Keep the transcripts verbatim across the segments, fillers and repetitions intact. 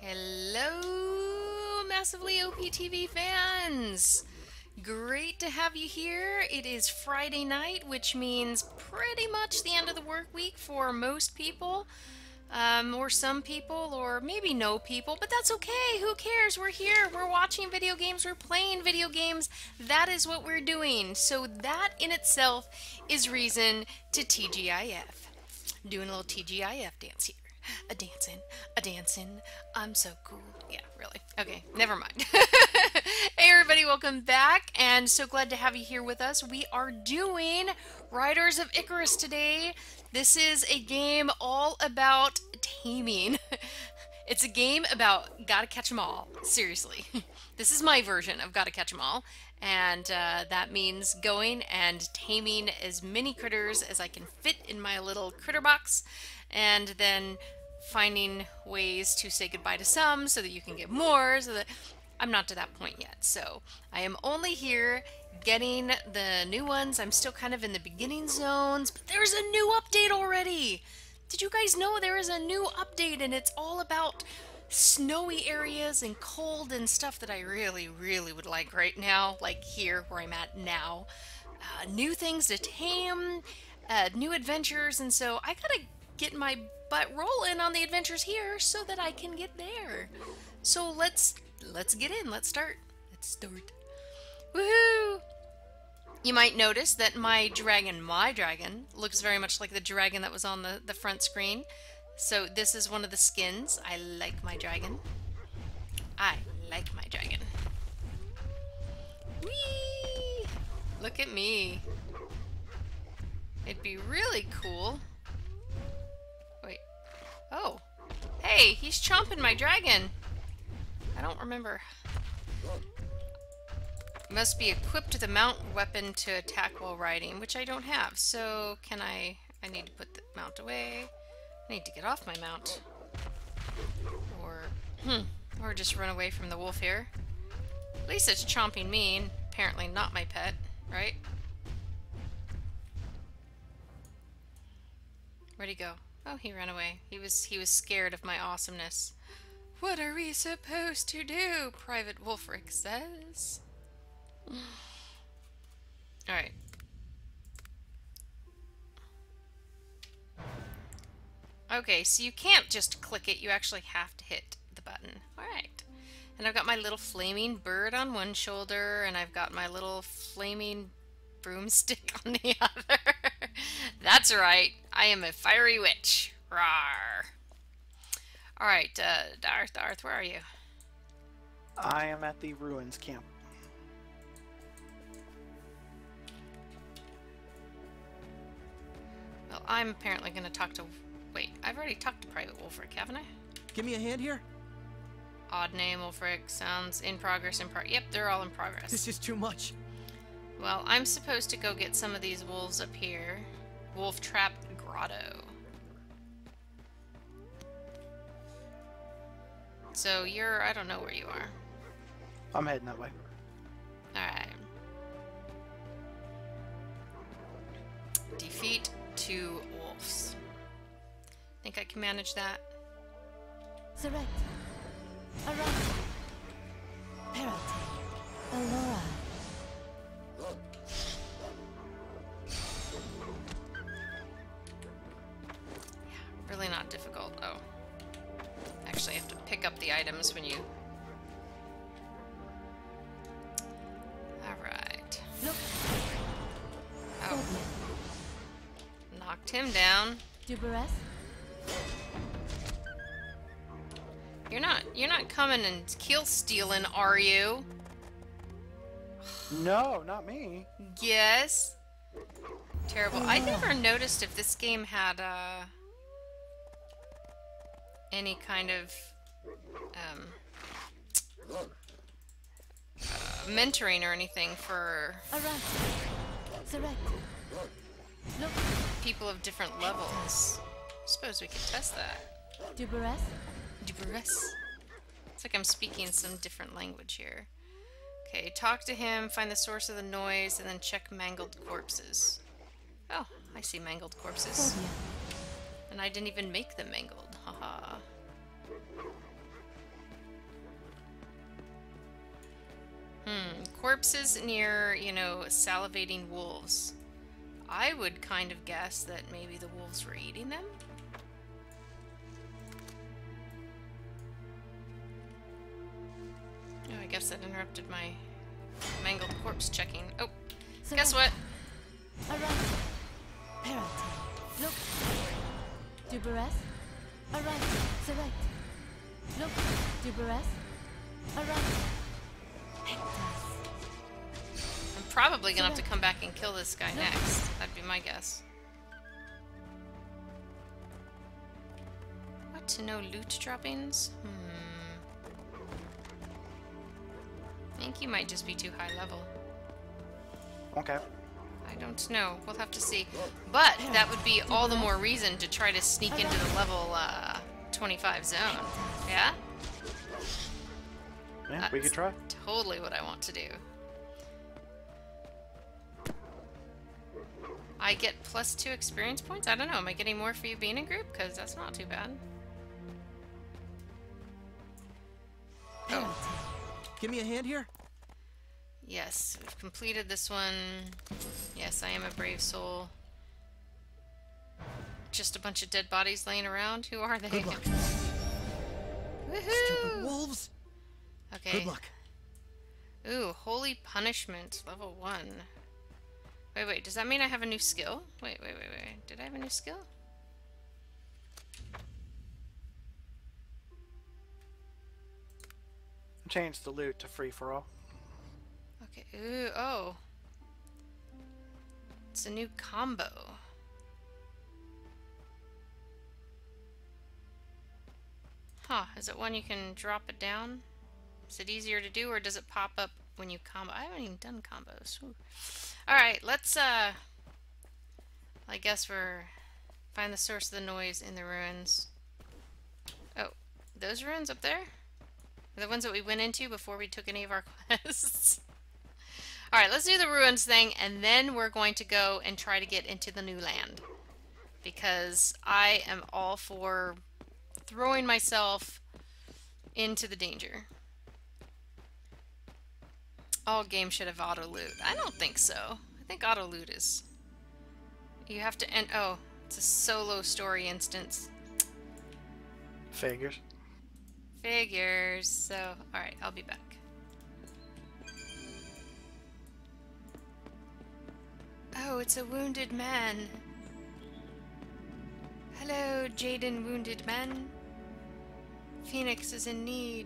Hello, massively O P T V fans! Great to have you here. It is Friday night, which means pretty much the end of the work week for most people. Um, or some people, or maybe no people, but that's okay. Who cares? We're here. We're watching video games. We're playing video games. That is what we're doing. So that in itself is reason to T G I F. Doing a little T G I F dance here. A dancing, a dancing. I'm so cool. Yeah, really. Okay, never mind. Hey everybody, welcome back, and so glad to have you here with us. We are doing Riders of Icarus today. This is a game all about taming. It's a game about gotta catch 'em all. Seriously. This is my version of gotta catch 'em all. And uh, that means going and taming as many critters as I can fit in my little critter box. And then finding ways to say goodbye to some so that you can get more. So that I'm not to that point yet. So I am only here getting the new ones. I'm still kind of in the beginning zones, but there's a new update already. Did you guys know there is a new update and it's all about snowy areas and cold and stuff that I really, really would like right now, like here where I'm at now. Uh, new things to tame, uh, new adventures, and so I gotta get my butt rolling on the adventures here so that I can get there. So let's let's get in. Let's start. Let's start. Woohoo! You might notice that my dragon, my dragon, looks very much like the dragon that was on the, the front screen. So this is one of the skins. I like my dragon. I like my dragon. Whee! Look at me. It'd be really cool. Wait. Oh. Hey, he's chomping my dragon. I don't remember. Must be equipped with a mount weapon to attack while riding, which I don't have. So can I... I need to put the mount away. I need to get off my mount. Or... Hmm. Or just run away from the wolf here. At least it's chomping me, and apparently not my pet, right? Where'd he go? Oh, he ran away. He was he was scared of my awesomeness. What are we supposed to do? Private Wolfric says. Alright. Okay, so you can't just click it, you actually have to hit the button. Alright. And I've got my little flaming bird on one shoulder, and I've got my little flaming broomstick on the other. That's right, I am a fiery witch. Rawr. Alright, uh, Darth, Darth, where are you? I am at the ruins camp. Well, I'm apparently going to talk to... Wait, I've already talked to Private Wolfric, haven't I? Give me a hand here. Odd name, Wolfric. Sounds in progress. In pro Yep, they're all in progress. This is too much. Well, I'm supposed to go get some of these wolves up here. Wolf Trap Grotto. So you're... I don't know where you are. I'm heading that way. Alright. Defeat two wolves. Think I can manage that? Surrect. Arrest. Parrot. Allura. Yeah, really not difficult. Oh. Actually, I have to pick up the items when you... Alright. Look. Oh. Knocked him down. Duberes. You're not, you're not coming and kill stealing, are you? No, not me. Yes. Terrible. I never noticed if this game had, uh... any kind of... Um... Uh, mentoring or anything for... Arrest. Surrect. Look. People of different levels. Suppose we could test that. Duberes. Duberes. It's like I'm speaking some different language here. Okay, talk to him, find the source of the noise, and then check mangled corpses. Oh, I see mangled corpses. Phobia. And I didn't even make them mangled. Haha. Hmm. Corpses near, you know, salivating wolves. I would kind of guess that maybe the wolves were eating them. Oh, I guess that interrupted my mangled corpse checking. Oh, guess what? Around. Parate. Look. Duberes. Around. Select. Look. Duberes. Around. Hectas. I'm probably gonna have to come back and kill this guy next. That'd be my guess. What? No loot droppings? Hmm. I think you might just be too high level. Okay. I don't know. We'll have to see. But that would be all the more reason to try to sneak into the level uh, twenty-five zone. Yeah? Yeah, That's we could try. totally what I want to do. I get plus two experience points? I don't know. Am I getting more for you being in group? Because that's not too bad. Oh. Give me a hand here. Yes, we've completed this one. Yes, I am a brave soul. Just a bunch of dead bodies laying around. Who are they? Good luck. Woohoo! Stupid wolves. Okay. Good luck. Ooh, holy punishment, level one. Wait, wait, does that mean I have a new skill? Wait, wait, wait, wait. Did I have a new skill? Change the loot to free for all. Okay, ooh, oh. It's a new combo. Huh, is it one you can drop it down? Is it easier to do, or does it pop up when you combo? I haven't even done combos. Ooh. Alright, let's, uh... I guess we're... Find the source of the noise in the ruins. Oh, those ruins up there? Are the ones that we went into before we took any of our quests? Alright, let's do the ruins thing, and then we're going to go and try to get into the new land. Because I am all for throwing myself into the danger. All games should have auto loot. I don't think so. I think auto loot is... You have to end... Oh, it's a solo story instance. Figures. Figures. So, alright, I'll be back. Oh, it's a wounded man. Hello, Jaden wounded man. Phoenix is in need.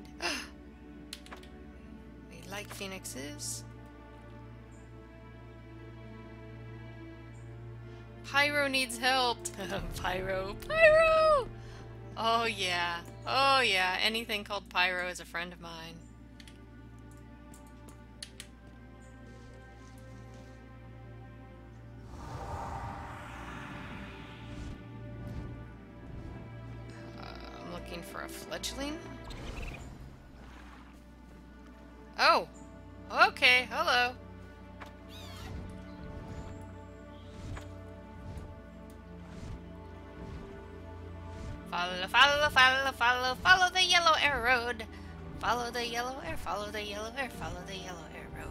We like phoenixes. Pyro needs help. Pyro. Pyro! Oh yeah. Oh yeah. Anything called Pyro is a friend of mine. Looking for a fledgling? Oh! Okay, hello. Follow, follow, follow, follow, follow the yellow air road. Follow the yellow air, follow the yellow air, follow the yellow air road.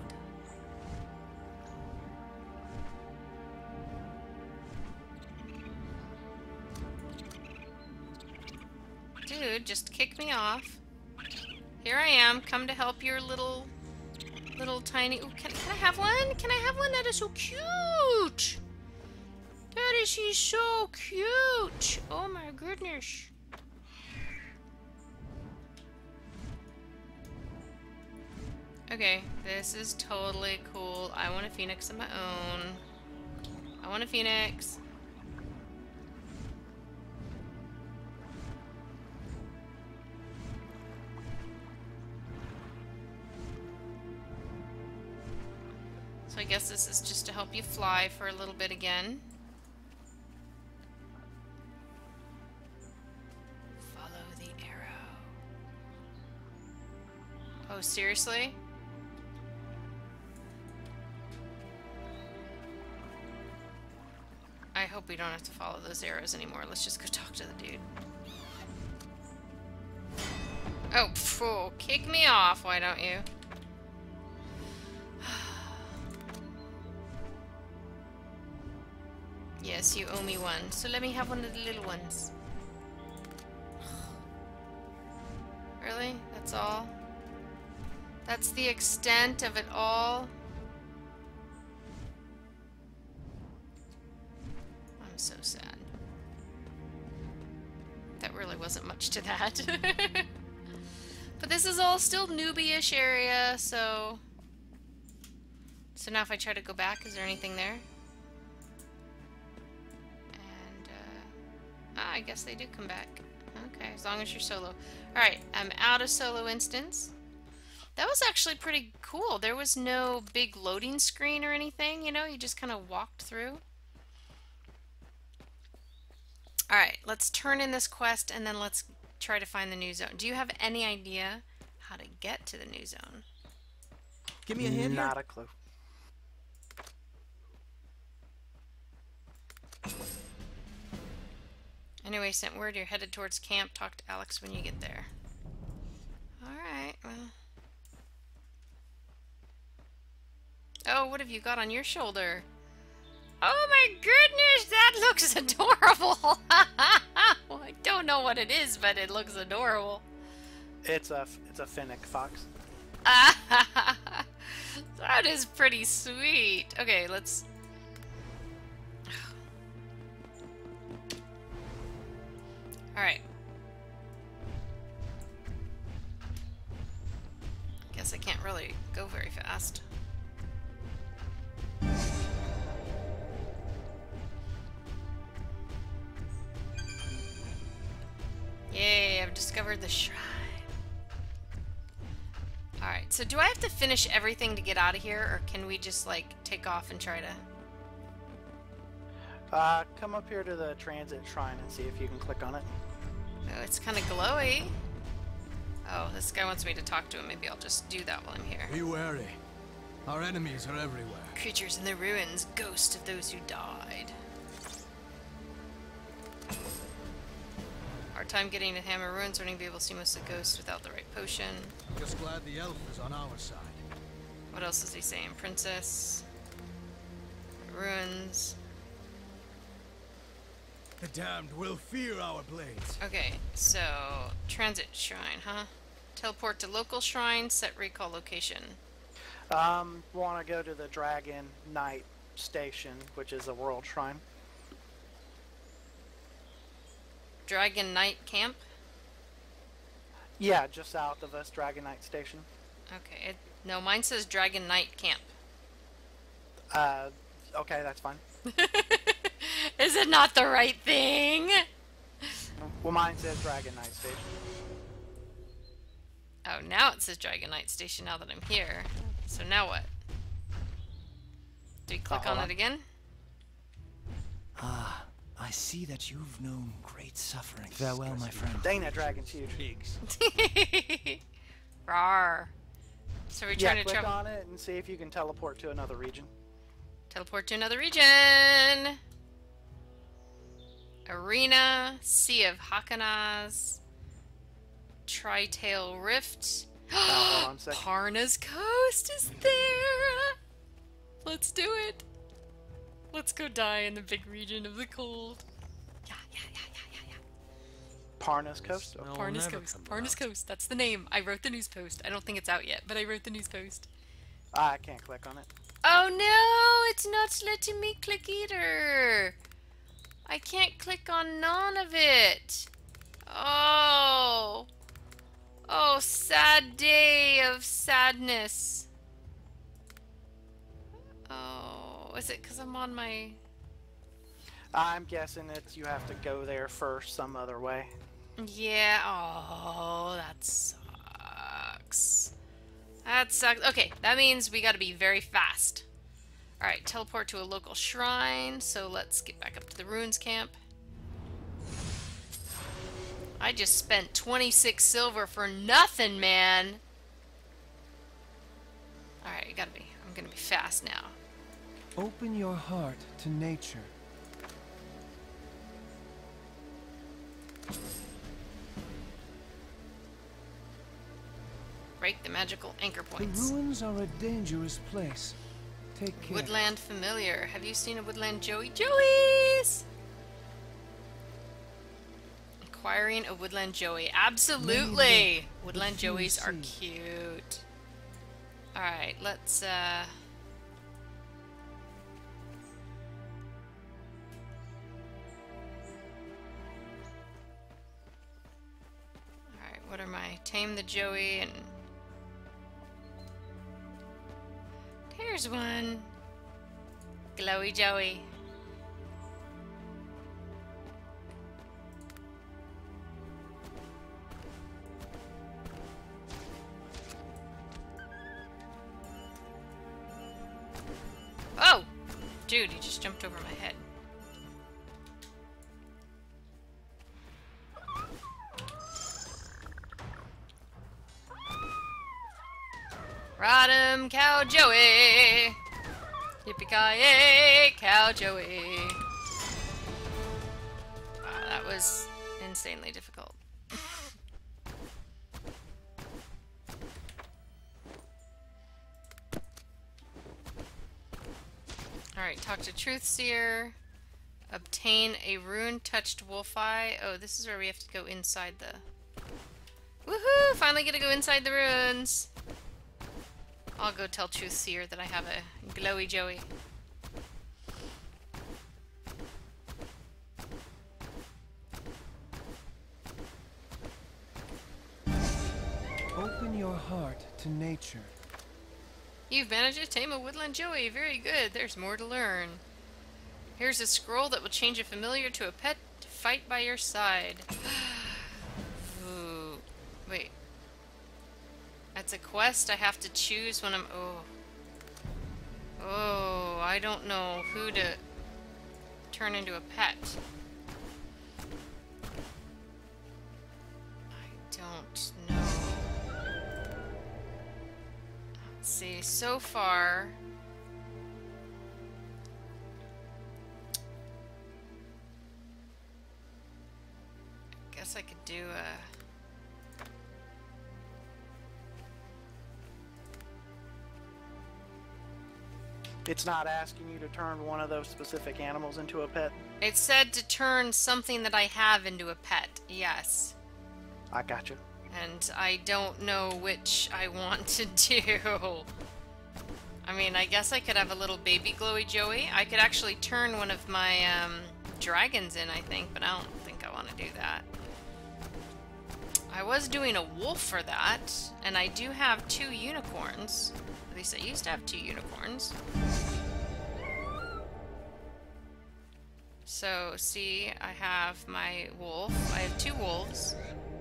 Dude, just kick me off. Here I am, come to help your little, little tiny... Ooh, can, can I have one? Can I have one? That is so cute! That is she's so cute! Oh my goodness. Okay, this is totally cool. I want a phoenix of my own. I want a phoenix. So I guess this is just to help you fly for a little bit again. Follow the arrow. Oh, seriously? I hope we don't have to follow those arrows anymore. Let's just go talk to the dude. Oh, phew, kick me off, why don't you? Yes, you owe me one. So let me have one of the little ones. Really? That's all? That's the extent of it all? I'm so sad. That really wasn't much to that. But this is all still newbie-ish area, so... So now if I try to go back, is there anything there? And, uh... ah, I guess they do come back. Okay, as long as you're solo. Alright, I'm out of solo instance. That was actually pretty cool. There was no big loading screen or anything, you know? You just kind of walked through. Alright, let's turn in this quest and then let's try to find the new zone. Do you have any idea how to get to the new zone? Give me a hand Not here. a clue. Anyway, sent word you're headed towards camp. Talk to Alex when you get there. Alright, well. Oh, what have you got on your shoulder? Oh my goodness, that looks adorable! Well, I don't know what it is, but it looks adorable. It's a it's a Finnick fox. That is pretty sweet. Okay, let's... Alright. Guess I can't really go very fast. Yay, I've discovered the shrine. Alright, so do I have to finish everything to get out of here, or can we just, like, take off and try to... Uh, come up here to the transit shrine and see if you can click on it. Oh, it's kind of glowy. Oh, this guy wants me to talk to him. Maybe I'll just do that while I'm here. Be wary. Our enemies are everywhere. Creatures in the ruins, ghosts of those who died. Hard time getting to Hammer Ruins, learning to be able to see most of the ghosts without the right potion. Just glad the elf is on our side. What else is he saying? Princess. Ruins. The damned will fear our blades. Okay, so transit shrine, huh? Teleport to local shrine, set recall location. Um, want to go to the Dragon Knight Station, which is a world shrine. Dragon Knight camp? Yeah, just south of us, Dragon Knight Station. Okay, it, no, mine says Dragon Knight camp. Uh, okay, that's fine. Is it not the right thing? Well, mine says Dragon Knight Station. Oh, now it says Dragon Knight Station now that I'm here. So now what? Do we click Oh, on hold it again? Ah, I see that you've known great suffering. Farewell, my friend. Dang, that dragon's huge. Pigs. Rawr. So we're Yeah, trying to click travel. on it and see if you can teleport to another region. Teleport to another region. Arena, Sea of Hakanaz, Tri-Tail Rift. hold on a sec. Parna's Coast is there. Let's do it. Let's go die in the big region of the cold. Yeah, yeah, yeah, yeah, yeah, yeah. Parna's Coast? Smell Parna's never Coast. comes Parna's out. Coast. That's the name. I wrote the news post. I don't think it's out yet, but I wrote the news post. Ah, I can't click on it. Oh no, it's not letting me click either. I can't click on none of it. Oh. Oh, sad day of sadness. Oh, is it because I'm on my... I'm guessing it's you have to go there first some other way. Yeah, oh, that sucks. That sucks. Okay, that means we gotta be very fast. Alright, teleport to a local shrine, so let's get back up to the ruins camp. I just spent twenty-six silver for nothing, man! Alright, you gotta be. I'm gonna be fast now. Open your heart to nature. Break the magical anchor The points. ruins are a dangerous place. Take care. Woodland familiar. Have you seen a woodland Joey? Joey's! this? Acquiring a woodland joey. Absolutely! Woodland joeys are cute. Alright, let's, uh... Alright, what are my... Tame the joey and... Here's one. Glowy joey. Oh! Dude, he just jumped over my head. Ride him, cow joey! Yippee-ki-yay, cow joey! Wow, that was insanely difficult. Alright, talk to Truthseer. Obtain a rune-touched wolf eye. Oh, this is where we have to go inside the... Woohoo! Finally get to go inside the ruins! I'll go tell Truthseer that I have a glowy joey. Open your heart to nature. You've managed to tame a woodland joey. Very good. There's more to learn. Here's a scroll that will change a familiar to a pet to fight by your side. Ooh. Wait. That's a quest I have to choose when I'm... Oh. Oh, I don't know who to turn into a pet. I don't know. Let's see, so far... I guess I could do a... It's not asking you to turn one of those specific animals into a pet? It said to turn something that I have into a pet, yes. I gotcha. And I don't know which I want to do. I mean, I guess I could have a little baby glowy joey. I could actually turn one of my um, dragons in, I think, but I don't think I want to do that. I was doing a wolf for that, and I do have two unicorns. At least I used to have two unicorns. So, see, I have my wolf. I have two wolves.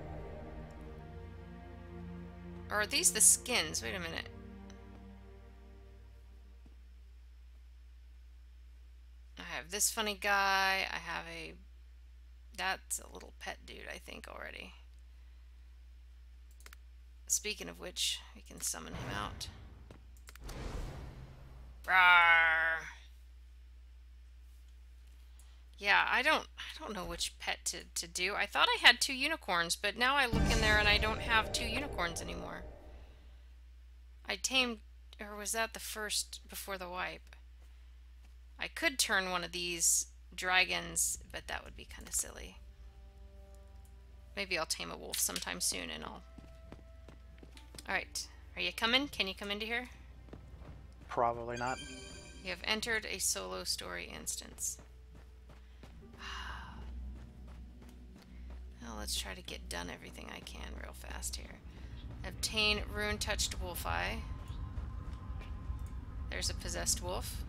Or are these the skins? Wait a minute. I have this funny guy. I have a... That's a little pet dude, I think, already. Speaking of which, we can summon him out. Rawr. Yeah, I don't I don't know which pet to, to do. I thought I had two unicorns, but now I look in there and I don't have two unicorns anymore. I tamed... Or was that the first before the wipe? I could turn one of these dragons, but that would be kind of silly. Maybe I'll tame a wolf sometime soon and I'll... Alright. Are you coming? Can you come into here? Probably not. You have entered a solo story instance. Well, let's try to get done everything I can real fast here. Obtain rune-touched wolf eye. There's a possessed wolf.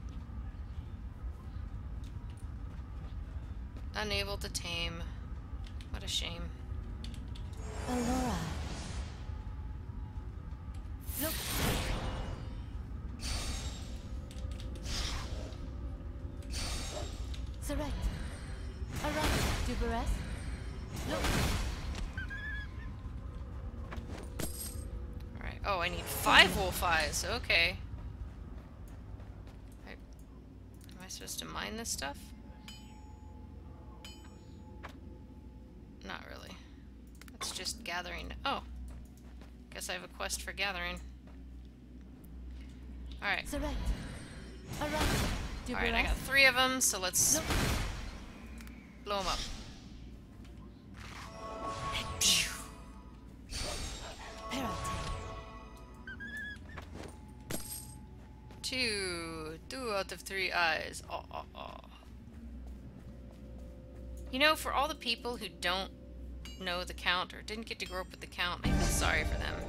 Unable to tame. What a shame. Allura. Look. Select. Alright, Duberes. Look. Alright. Oh, I need five wolf eyes. Okay. I, am I supposed to mine this stuff? Not really. It's just gathering. Oh. Guess I have a quest for gathering. Alright. Select. Alright. Alright, I got three of them, so let's Look. blow him up. Two. Two out of three eyes. Oh, oh, oh. You know, for all the people who don't know the count or didn't get to grow up with the count, I feel sorry for them.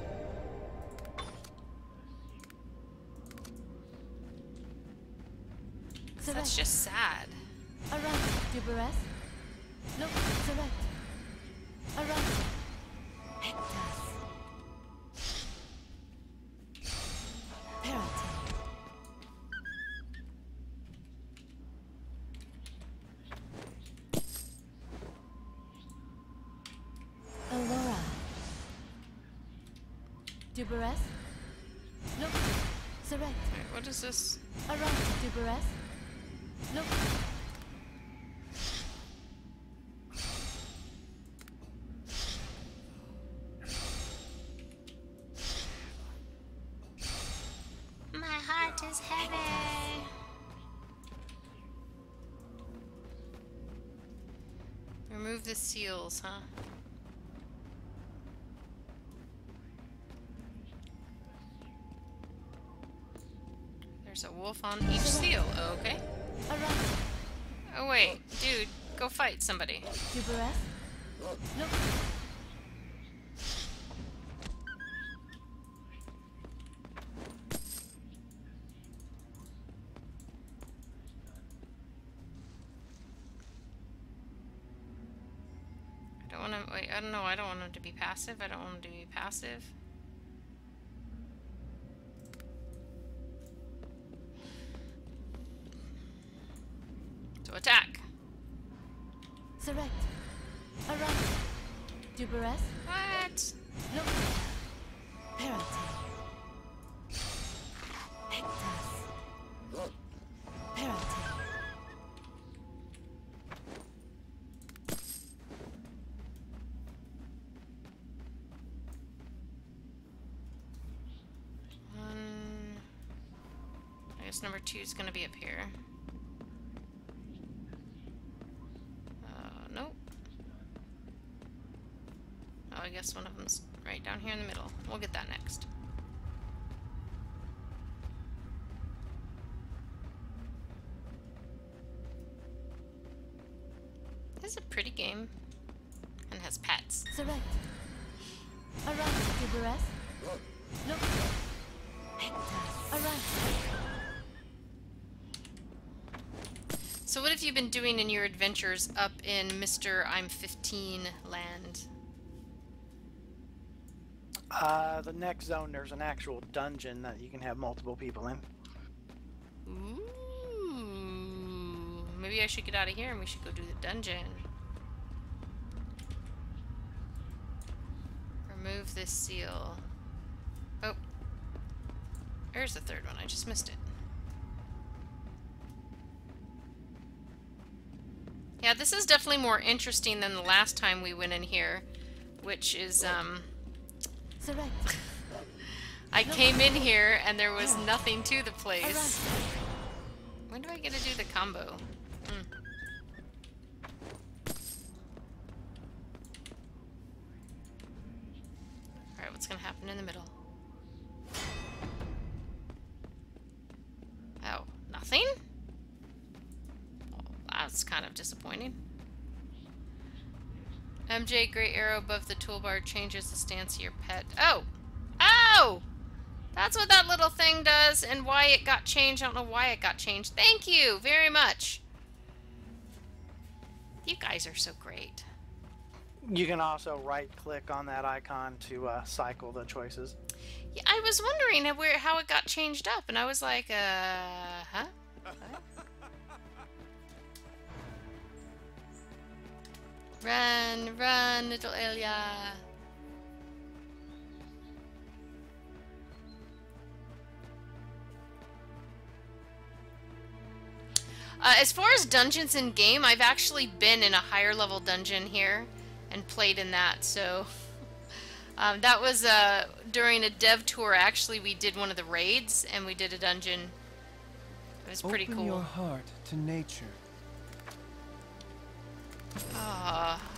That's just sad. Around, Duberes. Look, select. Around. Hectas. Parity. Allura. Duberes. Look, select. Wait, what is this? Around, Duberes. Look. My heart is heavy. Remove the seals, huh? There's a wolf on each seal. Okay. Around. Oh wait, dude, go fight somebody. Duberes. Look. I don't want to. Wait, I don't know. I don't want him to be passive. I don't want him to be passive. So attack. Select. Around. Duberes. What? Look. Parity. Hectas. Parity. One. I guess number two is going to be up here. I guess one of them's right down here in the middle. We'll get that next. This is a pretty game and has pets. Select. Around, Duberes. Look. Hectas. Around. So what have you been doing in your adventures up in Mister I'm fifteen land? Uh, the next zone, there's an actual dungeon that you can have multiple people in. Ooh. Maybe I should get out of here and we should go do the dungeon. Remove this seal. Oh. There's the third one. I just missed it. Yeah, this is definitely more interesting than the last time we went in here, which is, um... Select. I came in here and there was nothing to the place. When do I get to do the combo? Hmm. Alright, what's gonna happen in the middle? Oh, nothing? Well, that's kind of disappointing. M J, gray arrow above the toolbar changes the stance of your pet. Oh! Oh! That's what that little thing does and why it got changed. I don't know why it got changed. Thank you very much. You guys are so great. You can also right-click on that icon to uh, cycle the choices. Yeah, I was wondering how, where, how it got changed up, and I was like, uh, huh? What? Run, run, little Elia. Uh, as far as dungeons in game, I've actually been in a higher level dungeon here and played in that. So um, that was uh, during a dev tour. Actually, we did one of the raids and we did a dungeon. It was pretty Open cool. your heart to nature.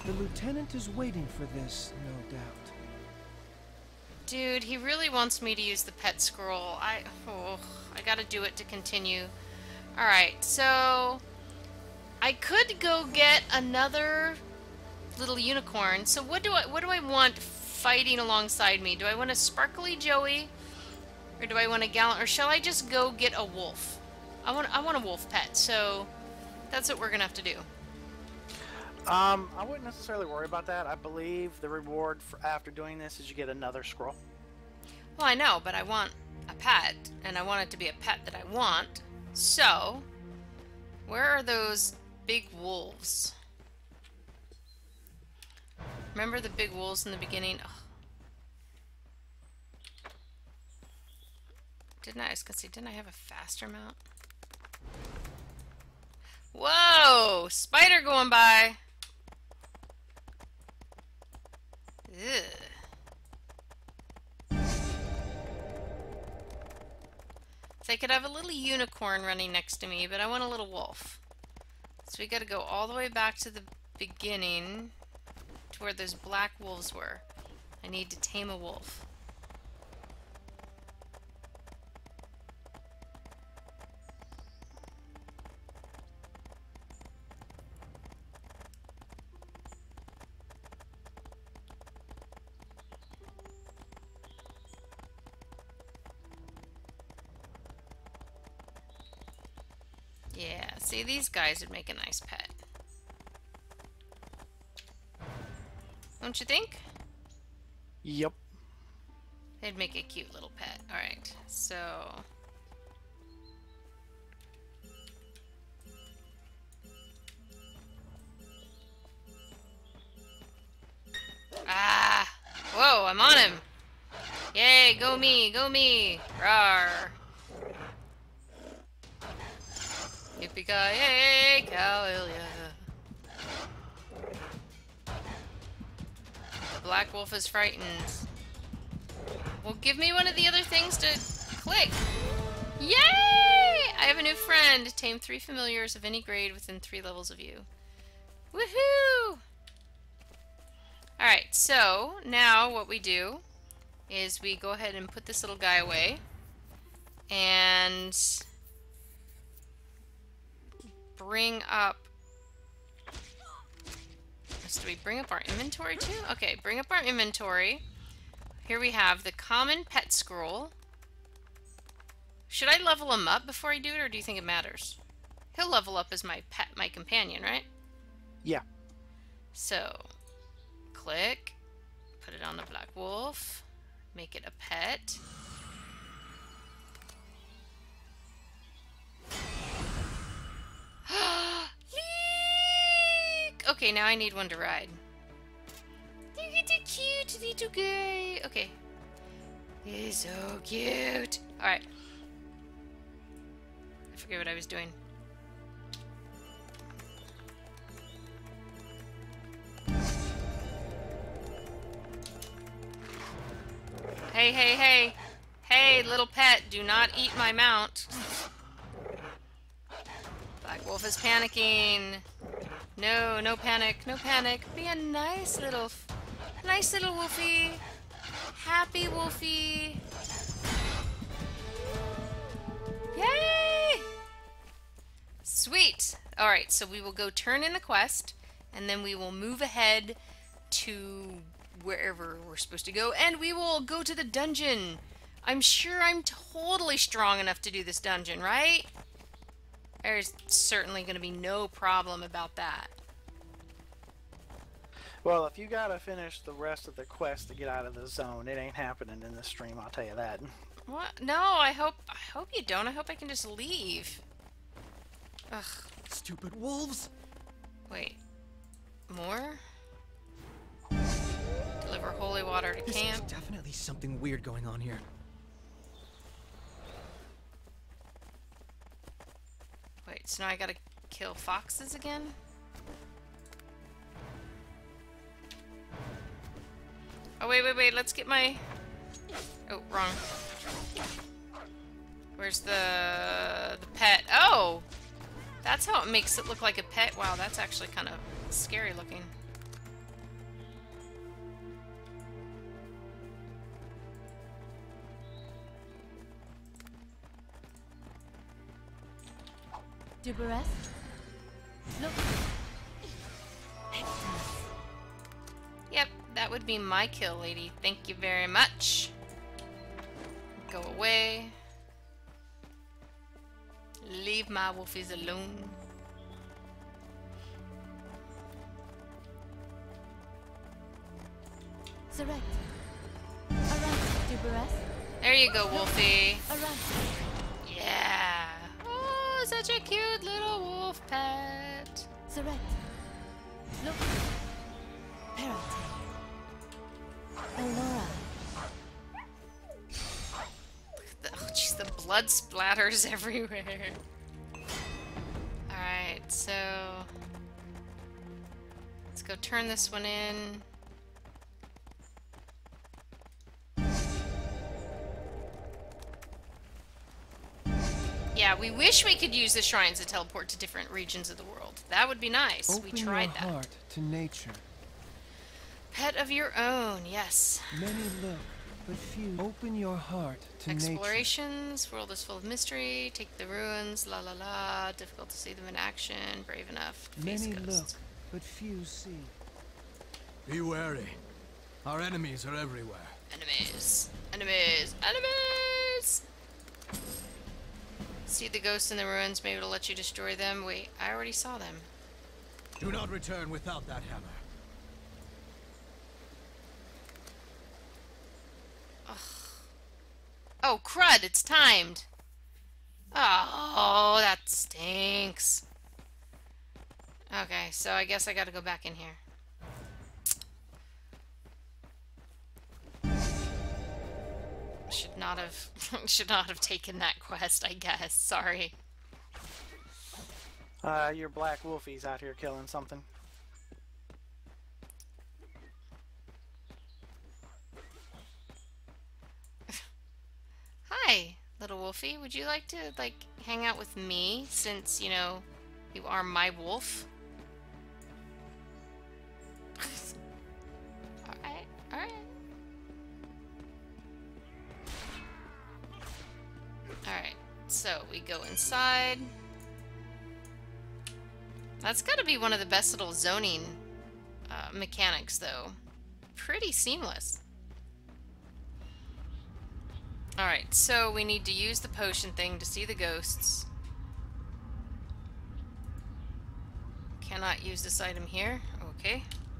The lieutenant is waiting for this, no doubt. Dude, he really wants me to use the pet scroll. I, oh, I gotta do it to continue. Alright, so I could go get another little unicorn. So what do I what do I want fighting alongside me? Do I want a sparkly Joey? Or do I want a gallant, or shall I just go get a wolf? I want I want a wolf pet, so that's what we're gonna have to do. Um, I wouldn't necessarily worry about that. I believe the reward for after doing this is you get another scroll. Well, I know, but I want a pet, and I want it to be a pet that I want. So, where are those big wolves? Remember the big wolves in the beginning? Ugh. Didn't I, I was gonna say, didn't I have a faster mount? Whoa! Spider going by! Ugh. So I could have a little unicorn running next to me, but I want a little wolf. So we gotta go all the way back to the beginning, to where those black wolves were. I need to tame a wolf. Yeah, see, these guys would make a nice pet. Don't you think? Yep. They'd make a cute little pet. Alright, so... Ah! Whoa, I'm on him! Yay, go me, go me! Rawr! Yippee-ki-yay, Cowillia. The black wolf is frightened. Well, give me one of the other things to click. Yay! I have a new friend. Tame three familiars of any grade within three levels of you. Woohoo! Alright, so now what we do is we go ahead and put this little guy away. And bring up... Do we bring up our inventory too? Okay, bring up our inventory. Here we have the common pet scroll. Should I level him up before I do it, or do you think it matters? He'll level up as my pet, my companion, right? Yeah. So, click, put it on the black wolf, make it a pet. Leek! Okay, now I need one to ride. Look at the cute little guy. Okay. He's so cute. Alright. I forget what I was doing. Hey, hey, hey. Hey, little pet, do not eat my mount. Black wolf is panicking. No, no panic, no panic. Be a nice little, nice little wolfie. Happy wolfie. Yay! Sweet. Alright, so we will go turn in the quest, and then we will move ahead to wherever we're supposed to go, and we will go to the dungeon. I'm sure I'm totally strong enough to do this dungeon, right? There's certainly going to be no problem about that. Well, if you gotta finish the rest of the quest to get out of the zone, it ain't happening in this stream, I'll tell you that. What? No, I hope I hope you don't. I hope I can just leave. Ugh. Stupid wolves! Wait. More? Deliver holy water to This camp. is definitely something weird going on here. Wait, so now I gotta kill foxes again? Oh, wait, wait, wait, let's get my... Oh, wrong. Where's the... the pet? Oh! That's how it makes it look like a pet. Wow, that's actually kind of scary looking. Duberest. Look. Yep, that would be my kill, lady. Thank you very much. Go away. Leave my wolfies alone. Select. Around. Duberest. There you go, Wolfie. Around. Yeah. Oh, such a cute little wolf pet. Select. Look. Parrot. Allura. Oh, jeez, the blood splatters everywhere. Alright, so... let's go turn this one in. Yeah, we wish we could use the shrines to teleport to different regions of the world. That would be nice. Open we tried your that. heart to nature. Pet of your own, yes. Many look, but few. Open your heart to nature. Explorations, world is full of mystery, take the ruins, la la la, difficult to see them in action, brave enough to face Many look, ghosts. but few see. Be wary. Our enemies are everywhere. Enemies, enemies, enemies! See the ghosts in the ruins, maybe it'll let you destroy them. Wait, I already saw them. Do not return without that hammer. Oh, crud, it's timed. Oh, that stinks. Okay, so I guess I gotta go back in here. Should not have should not have taken that quest, I guess. Sorry. Uh, your black wolfies out here killing something. Hi, little wolfie. Would you like to, like, hang out with me since, you know, you are my wolf? Alright, alright. Alright, so we go inside. That's gotta be one of the best little zoning uh, mechanics, though. Pretty seamless. Alright, so we need to use the potion thing to see the ghosts. Cannot use this item here. Okay.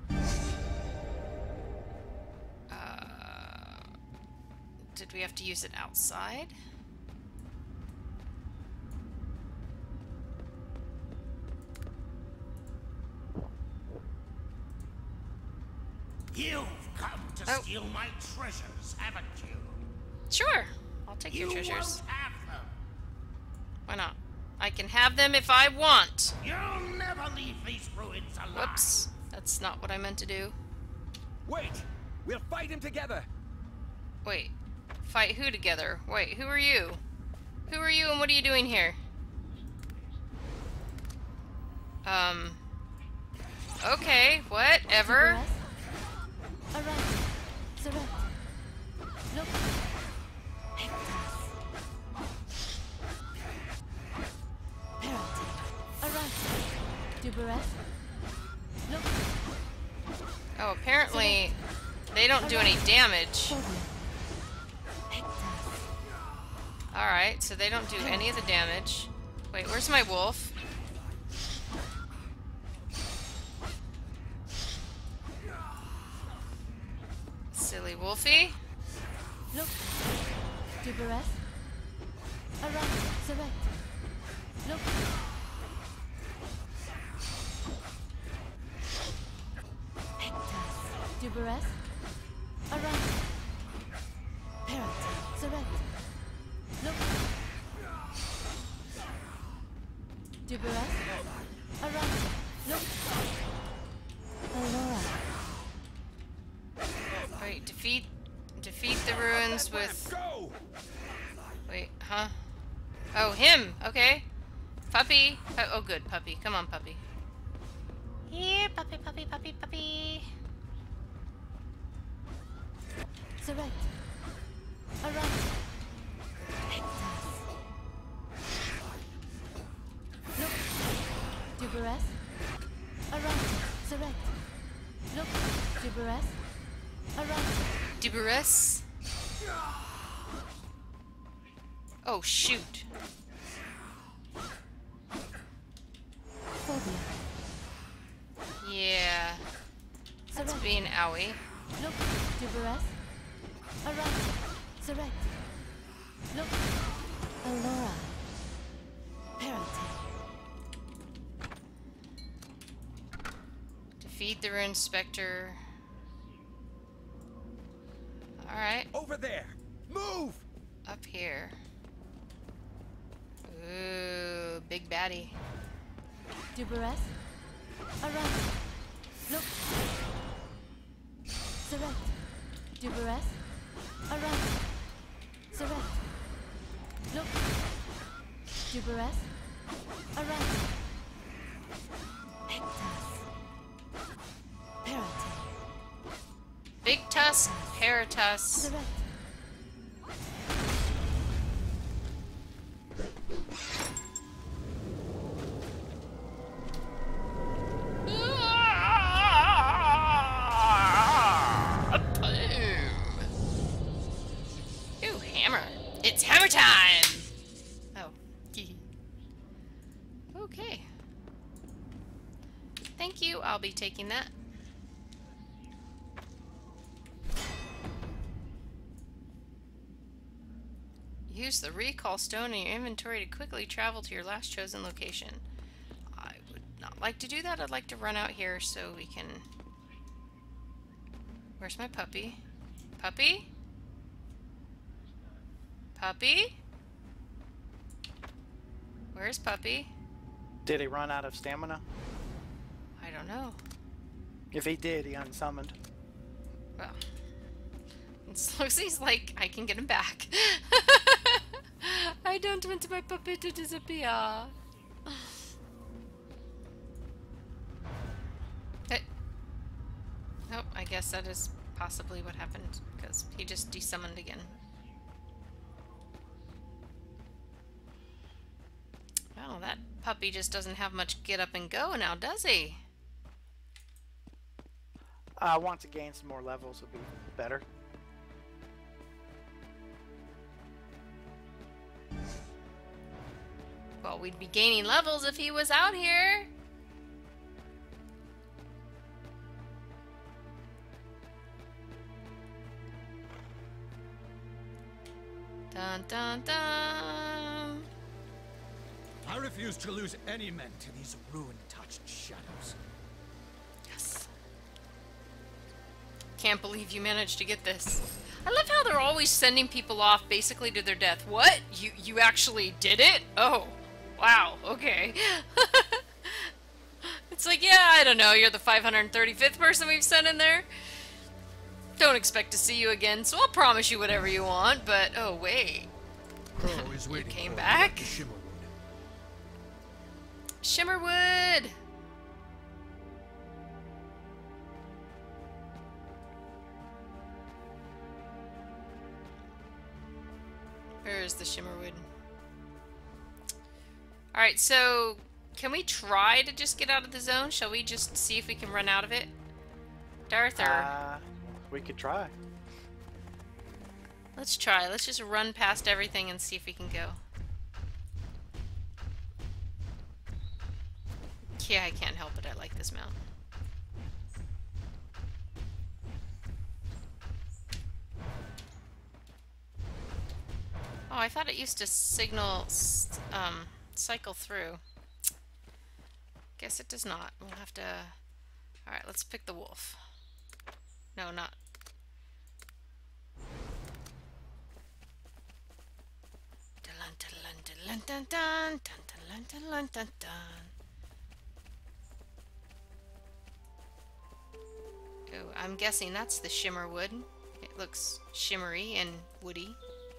Uh, did we have to use it outside? You've come to Oh. steal my treasures, haven't you? Sure, I'll take your You treasures. won't have them. Why not? I can have them if I want. You'll never leave these ruins alive. Whoops, that's not what I meant to do. Wait! We'll fight him together! Wait, fight who together? Wait, who are you? Who are you and what are you doing here? Um, okay, whatever. Around. Select. Look. Parrot. Around. Duberest. Look. Oh, apparently they don't do any damage. Alright, so they don't do any of the damage. Wait, where's my wolf? Silly wolfie. Look. Duberest. Around. Select. Look. Duberest. Around. Parrot. Select. Look. Duberest. Around. Look. Allura. Wait, defeat defeat the ruins with Go! wait, huh? Oh, him! Okay. Puppy. Oh, oh good, puppy. Come on, puppy. Here, puppy, puppy, puppy, puppy. Select. Around. Look. Look, Duberes. Around. Duberes. Oh, shoot. Phobia. Yeah. That's Surrect. being owie. Look, Duberes. Around. Surrect. Look, Aurora. Parity. Defeat the Rune Spectre. Alright. Over there! Move! Up here. Ooh, big baddie. Duberes. Around. Look. Surrect. Duberes. Around. Surrect. Look. Duberes. Around. Hectas. Parity. Big Tusk, Paratus. Surrect. Ooh, hammer. It's hammer time! Oh. Okay. Thank you. I'll be taking that. Use the recall stone in your inventory to quickly travel to your last chosen location. I would not like to do that. I'd like to run out here so we can... Where's my puppy? Puppy? Puppy? Where's Puppy? Did he run out of stamina? I don't know. If he did, he unsummoned. Well, as long as he's like, I can get him back. I don't want my puppy to disappear. Hey. Oh, I guess that is possibly what happened, because he just desummoned again. Well, that puppy just doesn't have much get up and go now, does he? I want to gain some more levels would be better. Well, we'd be gaining levels if he was out here. Dun dun dun. I refuse to lose any men to these ruin-touched shadows. Yes. Can't believe you managed to get this. I love how they're always sending people off basically to their death. What? You you actually did it? Oh. Wow. Okay. It's like, yeah, I don't know. You're the five hundred thirty-fifth person we've sent in there. Don't expect to see you again, so I'll promise you whatever you want, but oh wait. Crow is waiting came for back? you at the Shimmerwood. Shimmerwood! Where is the Shimmerwood? Alright, so can we try to just get out of the zone? Shall we just see if we can run out of it? Darth, or... Uh, we could try. Let's try. Let's just run past everything and see if we can go. Yeah, I can't help it. I like this mount. Oh, I thought it used to signal, um, cycle through. Guess it does not. We'll have to... Alright, let's pick the wolf. No, not... Dun, dun, dun, dun, dun, dun, dun, dun, dun. Oh, I'm guessing that's the Shimmerwood. It looks shimmery and woody.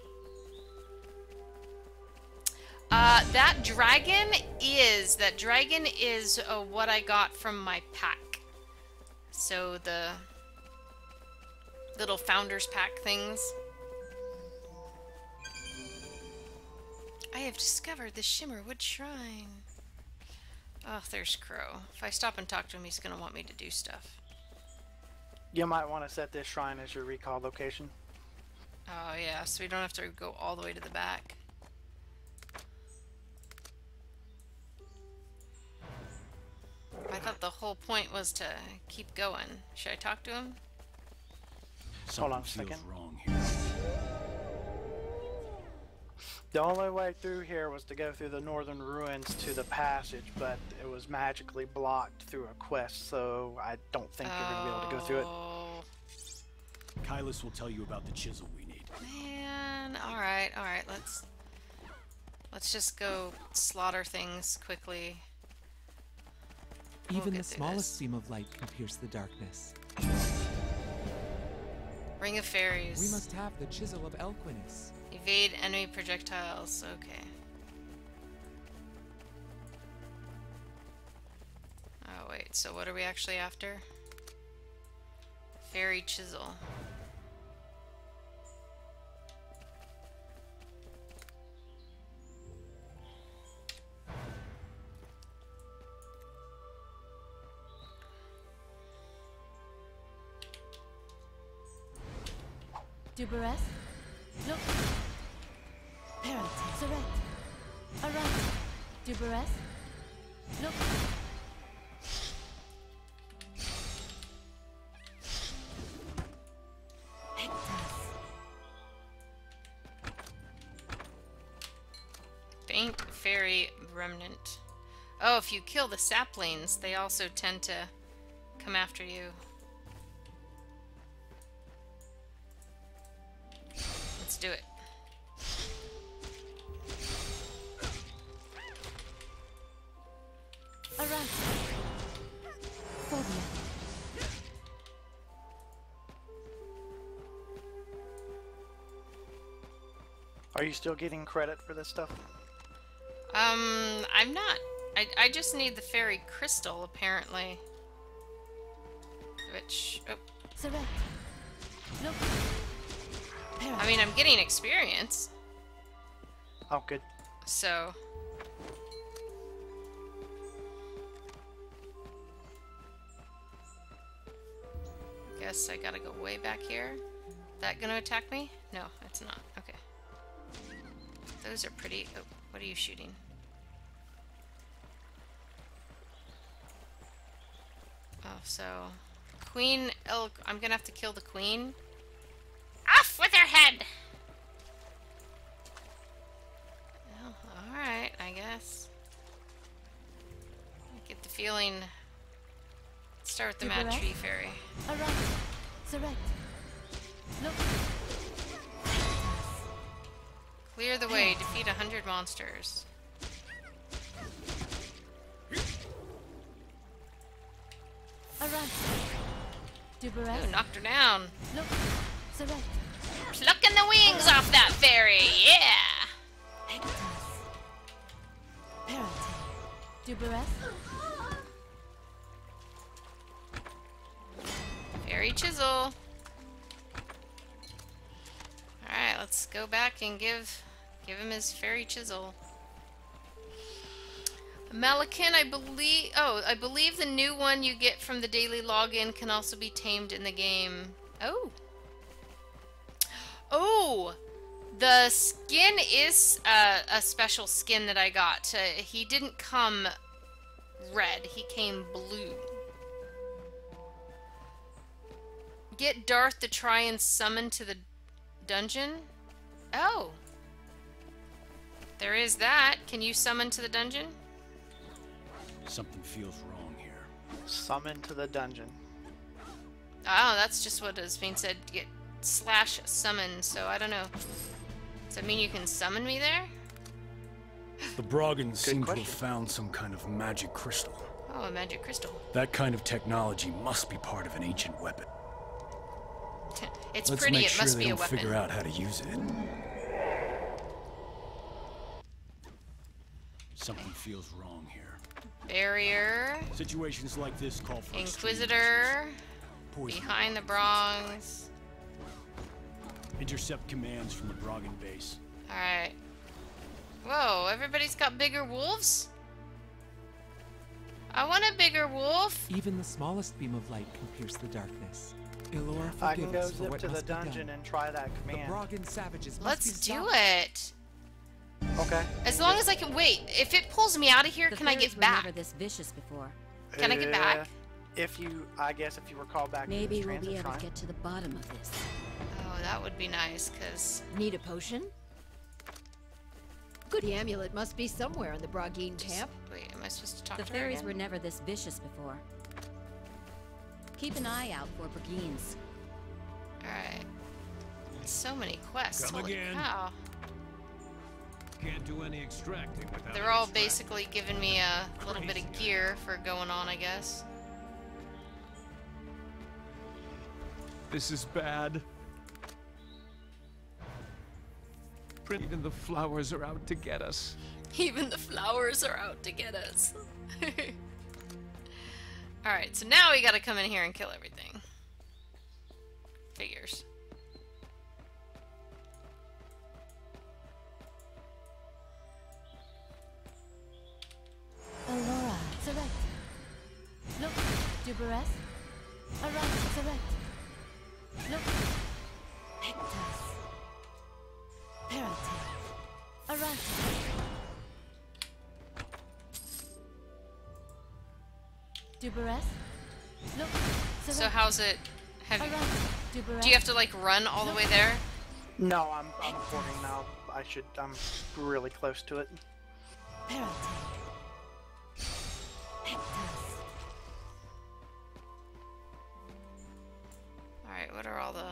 Uh, that dragon is, that dragon is uh, what I got from my pack. So the little founders pack things. I have discovered the Shimmerwood Shrine. Oh, there's Crow. If I stop and talk to him, he's gonna want me to do stuff. You might want to set this shrine as your recall location. Oh yeah, so we don't have to go all the way to the back. I thought the whole point was to keep going. Should I talk to him? Hold on a Something second. feels wrong here. The only way through here was to go through the northern ruins to the passage, but it was magically blocked through a quest, so I don't think you're going to be able to go through it. Oh, Kylus will tell you about the chisel we need. man. Alright, alright, let's... Let's just go slaughter things quickly. We'll Even get the through smallest this. beam of light can pierce the darkness. Ring of Fairies. We must have the chisel of Elquinis. Evade enemy projectiles. Okay. Oh, wait. So what are we actually after? Fairy Chisel. Dubereth. Look. Parent. Surrect. Arise. Dubereth. Look. Hectas. Faint Fairy Remnant. Oh, if you kill the saplings, they also tend to come after you. Let's do it. Arise. Phobia. Are you still getting credit for this stuff? Um, I'm not. I, I just need the fairy crystal, apparently. Which, oh, Surrect. Look. Parent. I mean, I'm getting experience, Oh, good. so... Guess I gotta go way back here. That gonna attack me? No, it's not. Okay. Those are pretty... Oh, what are you shooting? Oh, so... Queen Elk... I'm gonna have to kill the queen. Off with her head! Well, alright, I guess. I get the feeling... Let's start with the Mad Dubereth? Tree Fairy. Arise. Surrect. Look. Clear the way, defeat a hundred monsters. Arise. Dubereth. Ooh, knocked her down. Look. Surrect. Plucking the wings off that fairy, yeah! Hectas. Parent. Dubereth. Fairy Chisel. Alright, let's go back and give give him his Fairy Chisel. Melican, I believe... Oh, I believe the new one you get from the daily login can also be tamed in the game. Oh. Oh! The skin is uh, a special skin that I got. Uh, he didn't come red. He came blue. Get Darth to try and summon to the dungeon? Oh. There is that. Can you summon to the dungeon? Something feels wrong here. Summon to the dungeon. Oh, that's just what is being said. Get slash summon, so I don't know. Does that mean you can summon me there? The Brogans seem to question. have found some kind of magic crystal. Oh, a magic crystal. That kind of technology must be part of an ancient weapon. It's Let's pretty, make it sure must they be a don't weapon. figure out how to use it. Something feels wrong here. Barrier. Situations like this call for Inquisitor. Poison. Behind the Bronx. Intercept commands from the Brogan base. Alright. Whoa, everybody's got bigger wolves? I want a bigger wolf. Even the smallest beam of light can pierce the darkness. Ilora, I forgive can go us for zip what to the must be done. dungeon and try that The command. Brogan savages must be Let's do stopped. it. Okay. As long as I can wait. If it pulls me out of here, The can I fairies get were back? never this vicious before. Can I get back? Uh, If you, I guess, if you recall back Maybe to the we'll be transit able to shrine. get to the bottom of this. Oh, that would be nice, because... Need a potion? Good amulet must be somewhere in the Brogine camp. Wait, am I supposed to talk The to her fairies again? were never this vicious before. Keep an eye out for Brigines. Alright. So many quests. Come Holy again. cow. Can't do any extracting without They're an all extractor. basically giving me a little bit of Crazy. gear for going on, I guess. This is bad. Even the flowers are out to get us. Even the flowers are out to get us. Alright, so now we gotta come in here and kill everything. Figures. Aurora, select. Look, Dubereth. Arise, select. Look. Hectas. Perate. Arise. Dubereth. Look, So select. how's it... Have you, Arise, Dubereth. do you have to like run all the way there? No, I'm, I'm porting now. I should, I'm really close to it. Perate. Hectas. Alright, what are all the...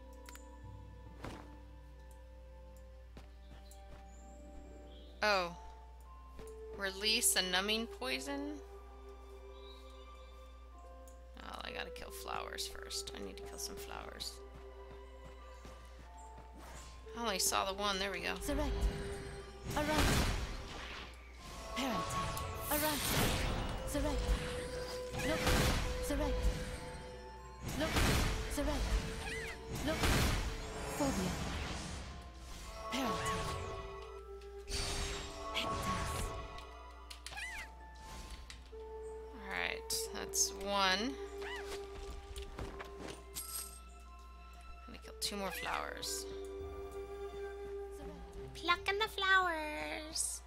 Oh. Release a numbing poison? Oh, I gotta kill flowers first. I need to kill some flowers. I only saw the one. There we go. Select. Arise. Perate. Arise. Select. Look. Select. Look. Select. Look. Phobia. Perate. Hectas. Alright, that's one. I'm gonna kill two more flowers. Plucking the flowers.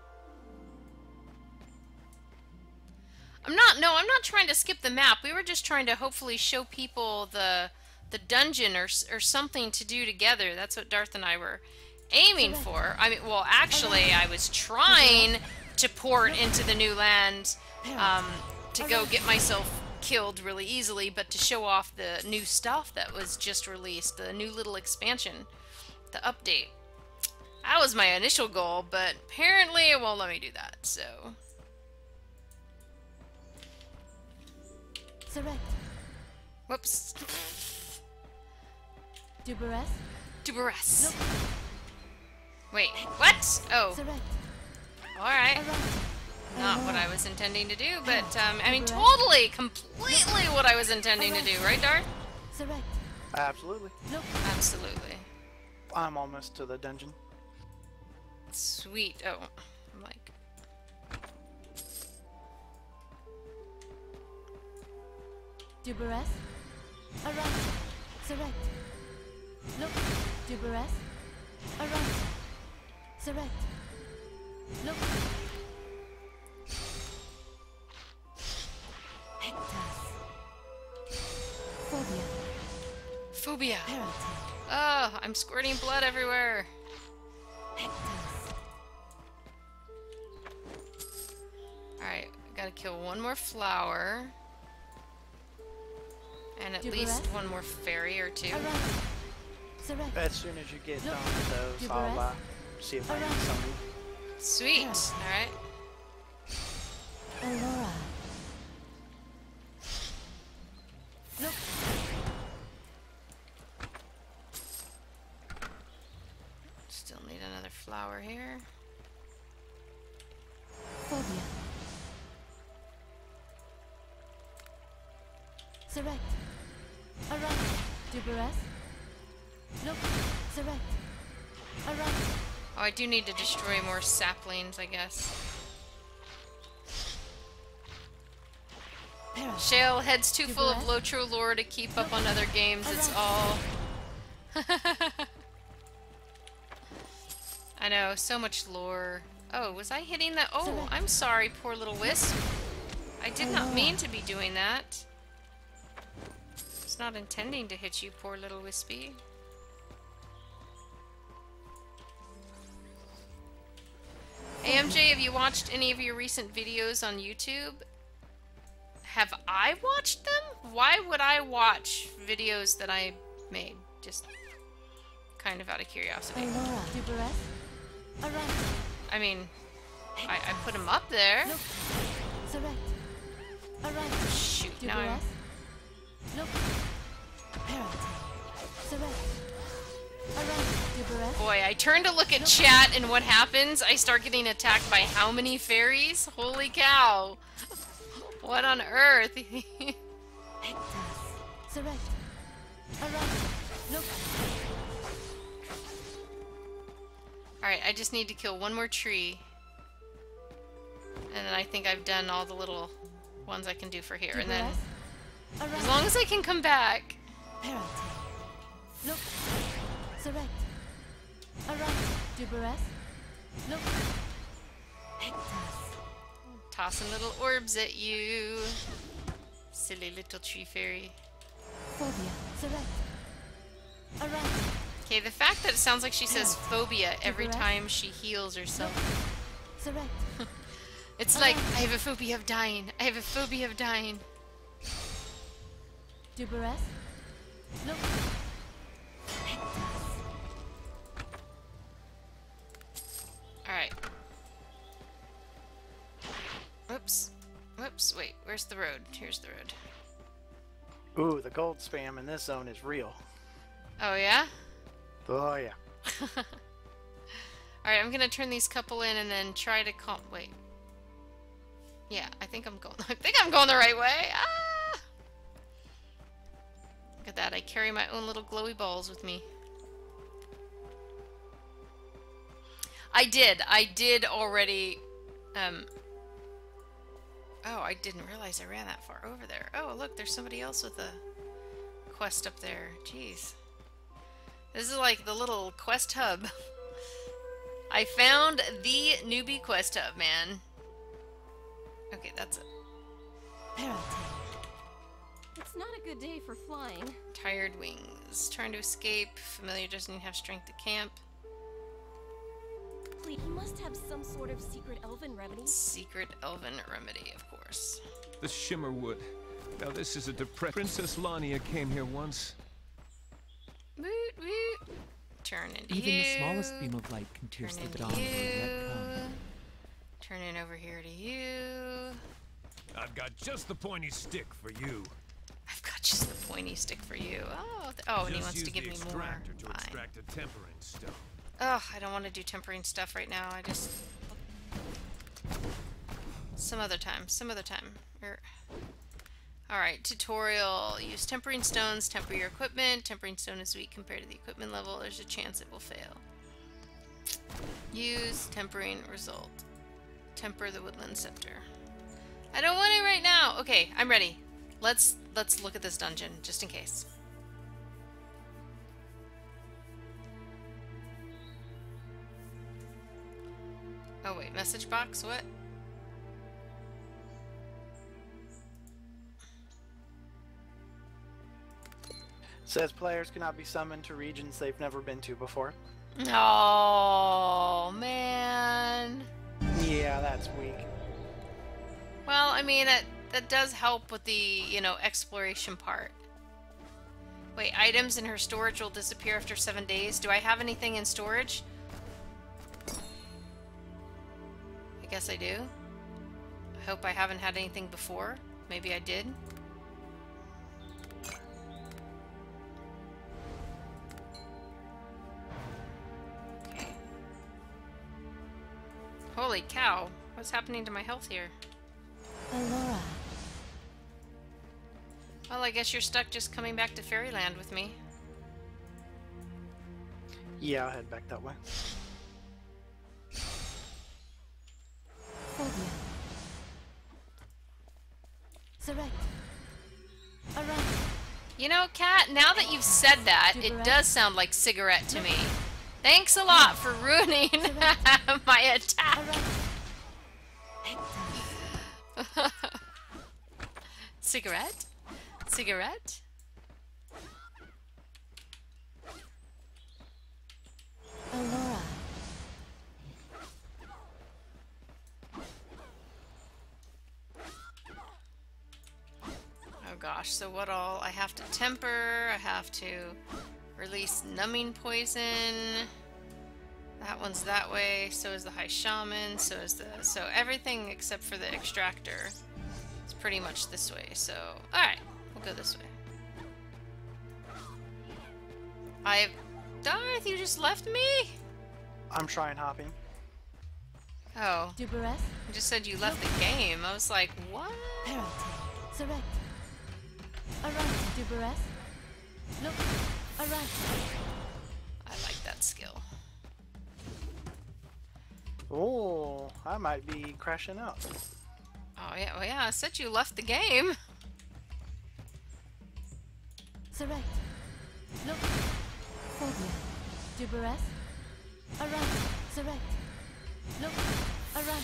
I'm not, no, I'm not trying to skip the map. We were just trying to hopefully show people the the dungeon or, or something to do together. That's what Darth and I were aiming for. I mean, well, actually, I was trying to port into the new land um, to go get myself killed really easily, but to show off the new stuff that was just released, the new little expansion, the update. That was my initial goal, but apparently it won't let me do that, so... Select. Whoops. Dubereth. Duberes. Look. Wait, what? Oh, Select. alright. Arise. Not what I was intending to do, but, um, I mean, totally, completely what I was intending to do, right, Darth? Select. Absolutely. Look. Absolutely. I'm almost to the dungeon. Sweet. Oh, I'm like... Dubereth. Arise. Select. Look. Dubereth. Arise. Select. Look. Hectas. Phobia. Phobia. Perate. Oh, I'm squirting blood everywhere. Hectas. Alright, gotta kill one more flower. And at Do least Barrett? one more fairy or two. Arise. Select. As soon as you get Look. done with those, Do I'll uh, Barrett? see if I can Alright. get something. Sweet. Yeah. Alright. Aurora. Look. Still need another flower here. Phobia. Select. Arise. Dubereth. Look. Select. Arise. Oh, I do need to destroy more saplings, I guess. Shale head's too full of Lotro lore to keep up on other games. It's all... I know, so much lore. Oh, was I hitting that? Oh, I'm sorry, poor little wisp. I did not mean to be doing that. I was not intending to hit you, poor little wispy. A M J, have you watched any of your recent videos on YouTube? Have I watched them? Why would I watch videos that I made? Just kind of out of curiosity. I mean, I, I put them up there. Shoot, now I'm... Boy, I turn to look at chat and what happens? I start getting attacked by how many fairies? Holy cow! What on earth? Alright, I just need to kill one more tree. And then I think I've done all the little ones I can do for here. And then, as long as I can come back. Tossing little orbs at you. Silly little tree fairy. Okay, the fact that it sounds like she says phobia every time she heals herself. It's like, I have a phobia of dying. I have a phobia of dying. Alright. Whoops. Whoops, wait, where's the road? Here's the road. Ooh, the gold spam in this zone is real. Oh, yeah? Oh, yeah. Alright, I'm gonna turn these couple in and then try to calm... Wait. Yeah, I think I'm going... I think I'm going the right way! Ah! Look at that, I carry my own little glowy balls with me. I did. I did already... Um... Oh, I didn't realize I ran that far over there. Oh, look, there's somebody else with a quest up there. Jeez. This is like the little quest hub. I found the newbie quest hub, man. Okay, that's it. It's not a good day for flying. Tired wings. Trying to escape. Familiar doesn't even have strength to camp. Please, he must have some sort of secret elven remedy. Secret elven remedy, of course. The Shimmerwood. Now this is a depressed... Princess Lania came here once. Woot woot. Turn into Even you. the smallest beam of light can pierce Turn the into dawn that will yet you. come. Turn in over here to you. I've got just the pointy stick for you. I've got just the pointy stick for you. Oh, th oh, and he Just wants to use give the me more. extractor to Fine. extract a tempering stone. Ugh, I don't want to do tempering stuff right now. I just... Some other time. Some other time. Er... Alright, tutorial. Use tempering stones. Temper your equipment. Tempering stone is weak compared to the equipment level. There's a chance it will fail. Use tempering result. Temper the woodland scepter. I don't want it right now. Okay, I'm ready. Let's let's look at this dungeon just in case. Oh wait, message box? What? Says players cannot be summoned to regions they've never been to before. Oh man. Yeah, that's weak. Well, I mean that that does help with the, you know, exploration part. Wait, items in her storage will disappear after seven days. Do I have anything in storage? I guess I do. I hope I haven't had anything before. Maybe I did. Okay. Holy cow. What's happening to my health here? Allura. Well, I guess you're stuck just coming back to Fairyland with me. Yeah, I'll head back that way. Phobia. Select. Alright. You know, Kat, now that you've said that, it does sound like cigarette to me. Thanks a lot for ruining my attack. Cigarette? Cigarette? Allura. Oh gosh, so what all? I have to temper, I have to release numbing poison. That one's that way, so is the high shaman, so is the... So everything except for the extractor is pretty much this way, so... Alright, we'll go this way. I've... Darth, you just left me? I'm shrine hopping. Oh. Dubereth. You just said you left the game. I was like, what? Parent. Select. Alright, Dubereth. Look. Alright. I like that skill. Oh, I might be crashing out. Oh yeah, well yeah, I said you left the game. Select. Look. Phobia. Dubereth. Alright. Select. Look. Alright.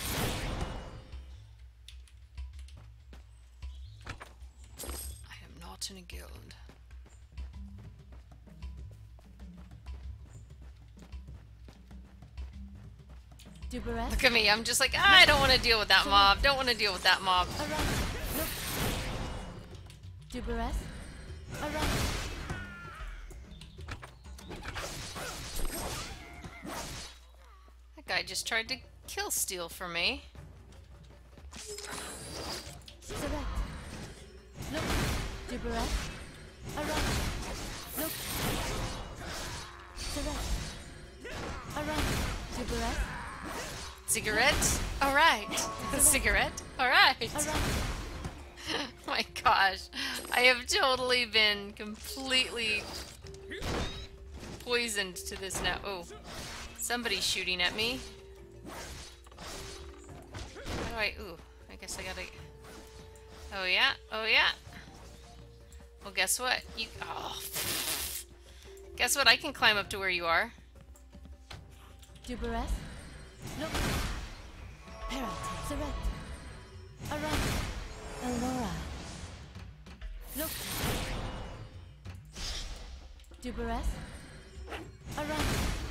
I am not in a guild. Dubereth. Look at me, I'm just like, ah, I don't want to deal with that mob. Don't want to deal with that mob. Alright. Look. Dubereth. Alright. That guy just tried to kill steal for me. Select. Look. Dubereth. Alright. Look. Select. Alright. Dubereth. Cigarette? Alright. Cigarette? Alright. Alright. My gosh. I have totally been completely poisoned to this now. Oh. Somebody's shooting at me. How do I... Ooh. I guess I gotta... Oh yeah? Oh yeah? Well, guess what? You... Oh. Guess what? I can climb up to where you are. Dubereth. Look. Parent. Select. Alright. Allura. Look. Dubereth. Alright.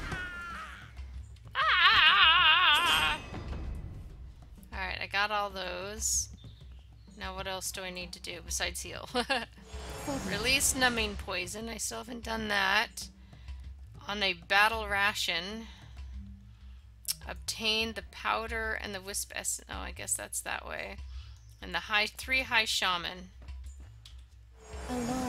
Ah! Alright, I got all those. Now what else do I need to do besides heal? Release numbing poison. I still haven't done that. On a battle ration. Obtain the powder and the wisp essence. Oh, I guess that's that way. And the high three high shaman. Allura.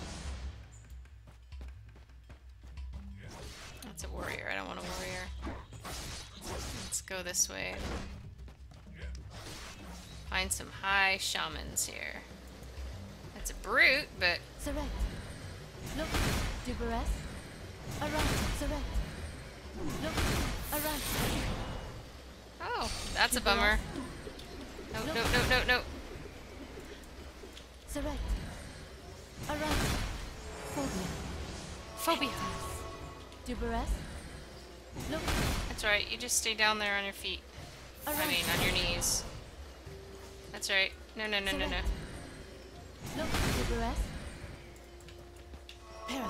That's a warrior. I don't want a warrior. Let's go this way. Find some high shamans here. That's a brute, but... Select. Look. Dubereth. Alright. Select. Look. Alright. Oh, that's a bummer. No, no, no, no, no. Select. Alright. Phobia. Phobia. Dubereth. Look. That's right. You just stay down there on your feet. I Alright. mean, on your knees. That's right. No, no, no, no, no. Look. Dubereth. Parent.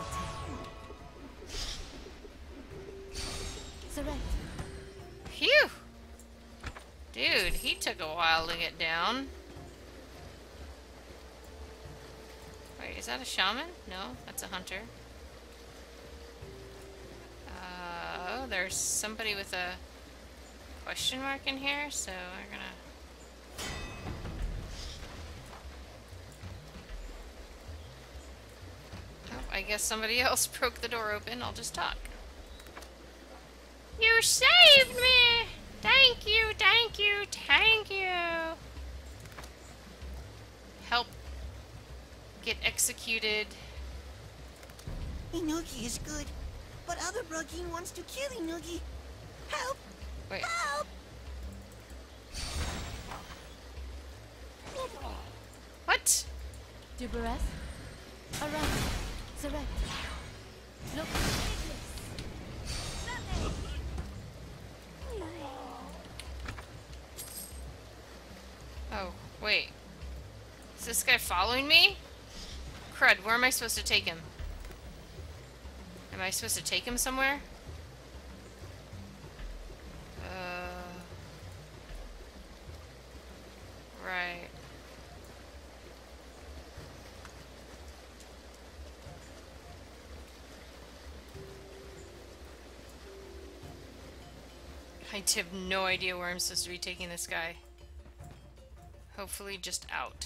Select. Phew! Dude, he took a while to get down. Wait, is that a shaman? No, that's a hunter. Uh, oh, there's somebody with a question mark in here, so we're gonna... Oh, I guess somebody else broke the door open. I'll just talk. You saved me! Thank you, thank you, thank you! Help get executed. Inugi is good, but other Brugine wants to kill Inugi. Help! Wait. Help! What? Duberes? Arise. Select. Look. Oh, wait. Is this guy following me? Crud, where am I supposed to take him? Am I supposed to take him somewhere? Uh... Right. I have no idea where I'm supposed to be taking this guy. Hopefully just out.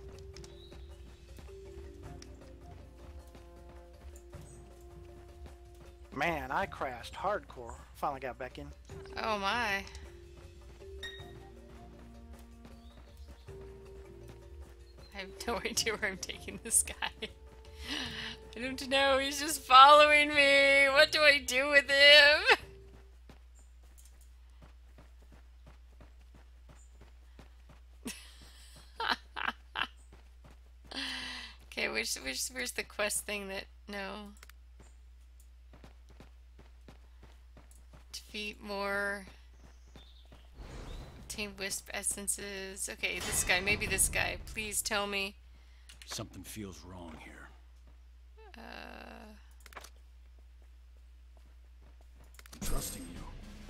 Man, I crashed hardcore. Finally got back in. Oh my. I have no idea where I'm taking this guy. I don't know, he's just following me. What do I do with him? Okay, which, which, where's the quest thing that, no. Defeat more. Obtain wisp essences. Okay, this guy, maybe this guy. Please tell me. Something feels wrong here. Uh... I'm trusting you.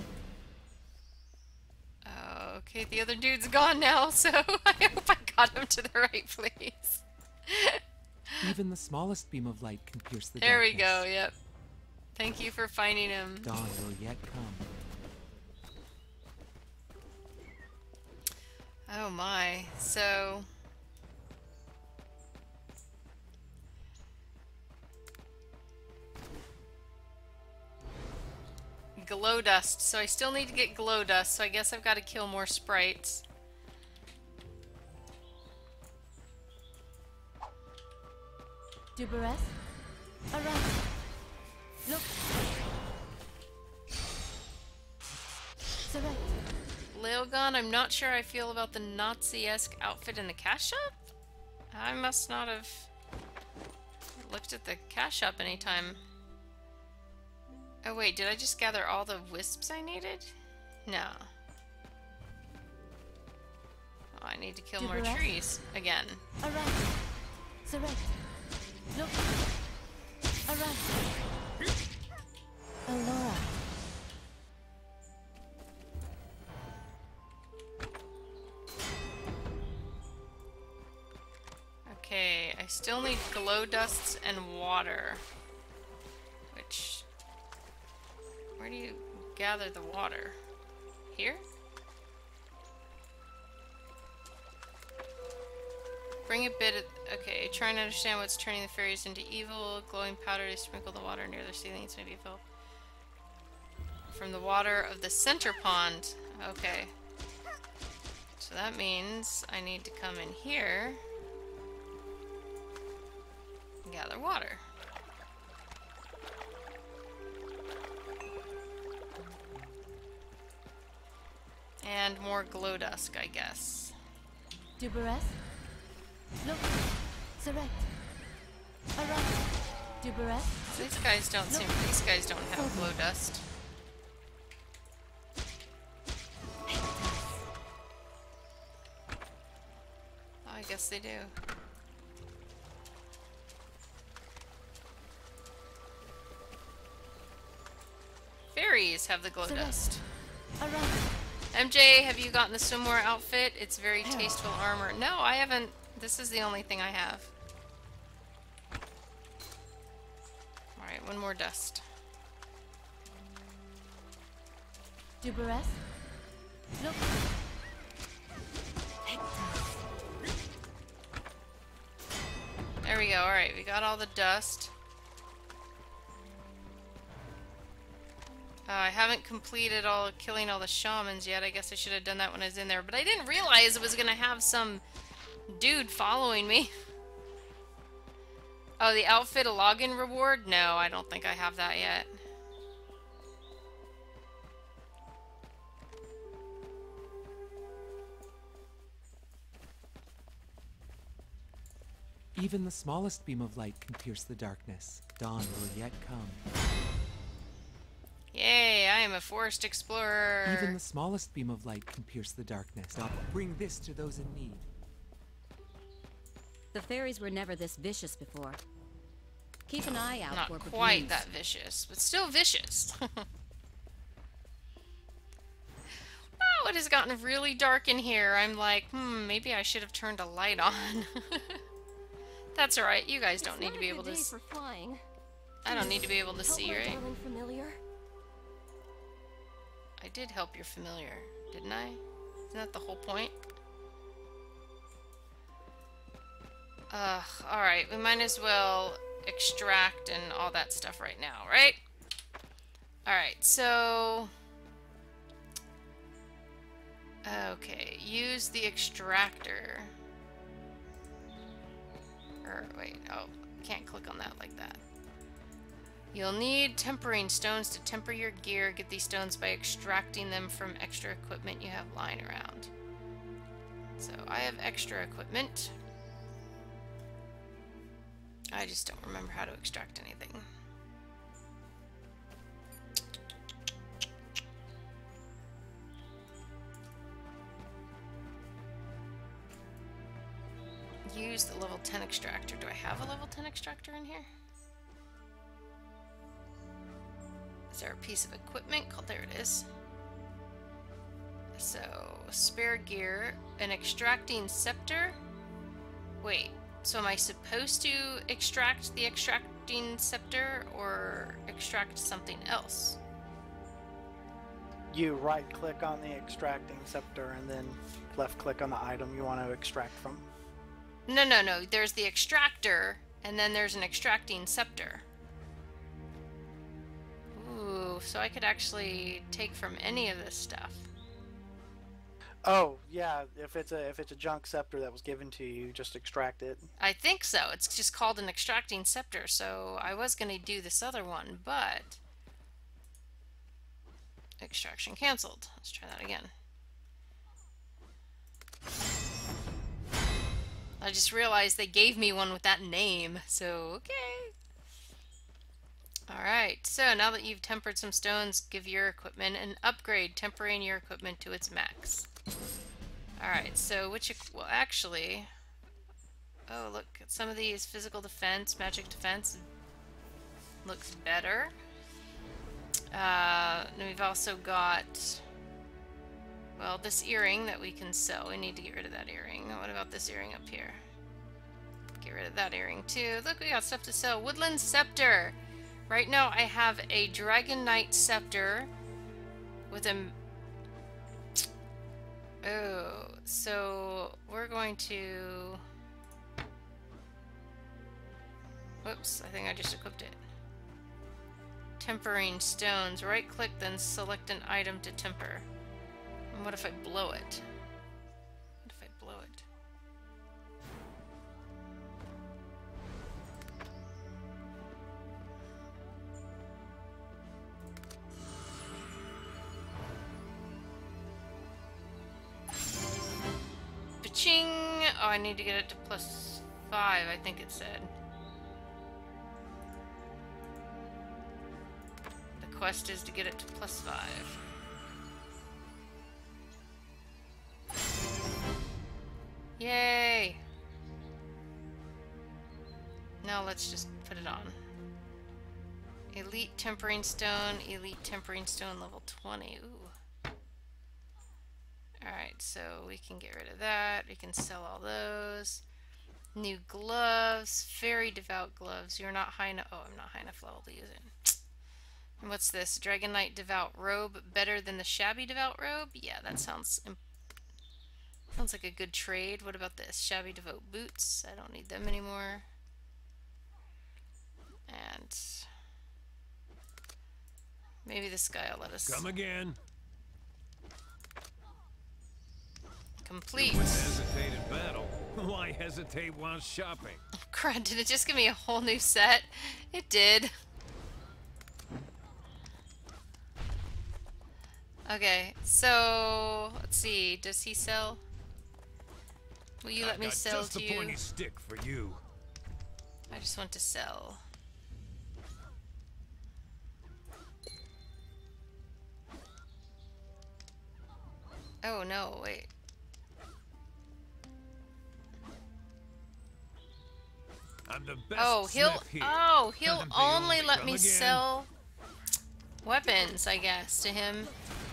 Oh, okay, the other dude's gone now, so I hope I got him to the right place. Even the smallest beam of light can pierce the there darkness. we go, yep. Thank you for finding him. Dawn will yet come. Oh my, so... Glow dust, so I still need to get glow dust, so I guess I've got to kill more sprites. Duberes? Arise. Look. Select. Lailgon, I'm not sure I feel about the Nazi-esque outfit in the cash shop. I must not have looked at the cash shop anytime. Oh wait, did I just gather all the wisps I needed? No. Oh, I need to kill more Duberes? trees again. Arise. Select. Look. Arise. Allura. Okay, I still need glow dusts and water. Which... Where do you gather the water? Here? Bring a bit of... Okay, trying to understand what's turning the fairies into evil. Glowing powder to sprinkle the water near their ceilings may be filled from the water of the center pond. Okay. So that means I need to come in here and gather water. And more glow dusk, I guess. Duberes? Look. Select. Arise. Duberes? These guys don't seem. These guys don't have glow dust. Oh, I guess they do. Fairies have the glow Select. dust. Arise. M J, have you gotten the swimwear outfit? It's very tasteful armor. No, I haven't. This is the only thing I have. Alright, one more dust. Duberes? Look. There we go. Alright, we got all the dust. Uh, I haven't completed all killing all the shamans yet. I guess I should have done that when I was in there. But I didn't realize it was going to have some dude following me. Oh, the outfit a login reward? No, I don't think I have that yet. Even the smallest beam of light can pierce the darkness. Dawn will yet come. Yay, I am a forest explorer. Even the smallest beam of light can pierce the darkness. I'll bring this to those in need. The fairies were never this vicious before. Keep an eye out Not for quite baboons. that vicious, but still vicious. Oh, it has gotten really dark in here. I'm like, hmm, maybe I should have turned a light on. That's alright, you guys don't It's need not to a be good able to day s- for flying. I don't need to be able to Help see, my right? darling familiar. I did help your familiar, didn't I? Isn't that the whole point? Ugh, alright, we might as well extract and all that stuff right now, right? Alright, so... Okay, use the extractor. Or, wait, oh, can't click on that like that. You'll need tempering stones to temper your gear. Get these stones by extracting them from extra equipment you have lying around. So, I have extra equipment. I just don't remember how to extract anything. Use the level ten extractor. Do I have a level ten extractor in here? Is there a piece of equipment called? There it is. So, spare gear, an extracting scepter. Wait, so am I supposed to extract the extracting scepter or extract something else? You right click on the extracting scepter and then left click on the item you want to extract from. No, no, no. There's the extractor, and then there's an extracting scepter. Ooh, so I could actually take from any of this stuff. Oh yeah, if it's a if it's a junk scepter that was given to you, just extract it. I think so. It's just called an extracting scepter, so I was going to do this other one, but... Extraction canceled. Let's try that again. I just realized they gave me one with that name, so okay. Alright, so now that you've tempered some stones, give your equipment an upgrade, tempering your equipment to its max. Alright, so which, well actually, oh look, at some of these physical defense, magic defense looks better. Uh, and we've also got, well, this earring that we can sell. We need to get rid of that earring. What about this earring up here? Get rid of that earring too. Look, we got stuff to sell. Woodland Scepter. Right now I have a Dragon Knight Scepter with a... Oh, so we're going to... Whoops, I think I just equipped it. Tempering stones. Right click, then select an item to temper. And what if I blow it? What if I blow it? Ba-ching! Oh, I need to get it to plus five, I think it said. The quest is to get it to plus five. Yay! Now let's just put it on. Elite Tempering Stone, Elite Tempering Stone level twenty. Ooh. Alright, so we can get rid of that. We can sell all those. New gloves. Very devout gloves. You're not high enough. Oh, I'm not high enough level to use it. And what's this? Dragon Knight Devout Robe. Better than the Shabby Devout Robe? Yeah, that sounds imp sounds like a good trade. What about this? Shabby Devout Boots. I don't need them anymore. And maybe this guy will let us Come again. complete. You wouldn't hesitate in battle. Why hesitate while shopping? Oh, crud, did it just give me a whole new set? It did. Okay, so let's see. Does he sell? Will you let I've me got sell just to the you? pointy stick for you. I just want to sell. Oh no, wait. I'm the best Oh, he'll smith here. oh, he'll And they only only let come me again. sell weapons, I guess, to him.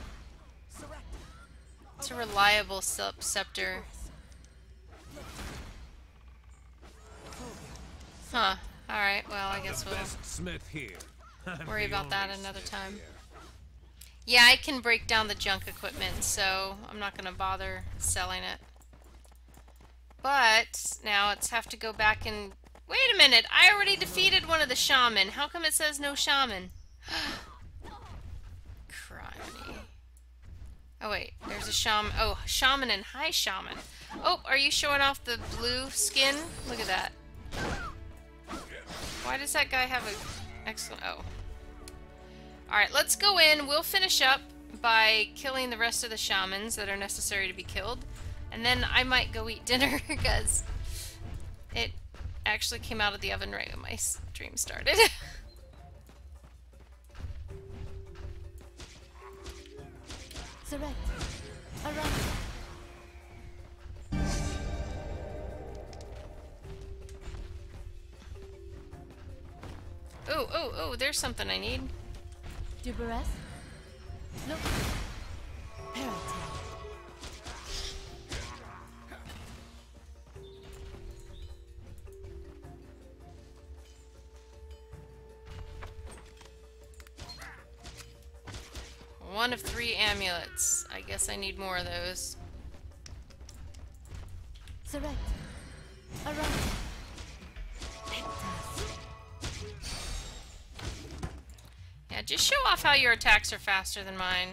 It's a reliable sep- scepter. Huh. Alright, well, I guess the we'll best smith here. I'm worry the about that only another smith time. here. Yeah, I can break down the junk equipment, so I'm not gonna bother selling it. But now it's have to go back and... Wait a minute! I already defeated one of the shaman. How come it says no shaman? Criminy. Oh wait, there's a shaman. Oh, shaman and high shaman. Oh, are you showing off the blue skin? Look at that. Why does that guy have a excellent... Oh. Alright, let's go in. We'll finish up by killing the rest of the shamans that are necessary to be killed. And then I might go eat dinner because it actually came out of the oven right when my stream started. Select. Around. Oh, oh, oh, there's something I need. Duberes. Look. Parity. One of three amulets. I guess I need more of those. Select. Around. Yeah, just show off how your attacks are faster than mine.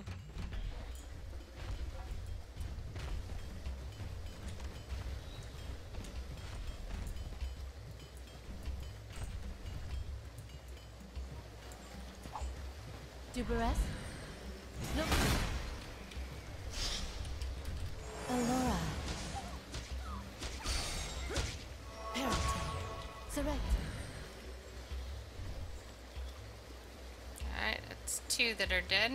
Duberes. Look. Allura. Parity. Select. Alright, that's two that are dead.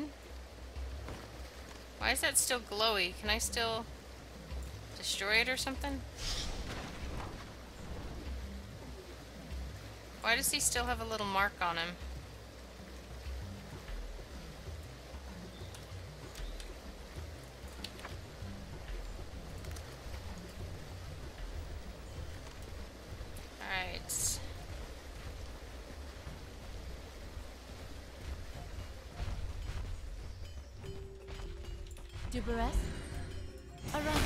Why is that still glowy? Can I still destroy it or something? Why does he still have a little mark on him? Alright. Duberes. Around.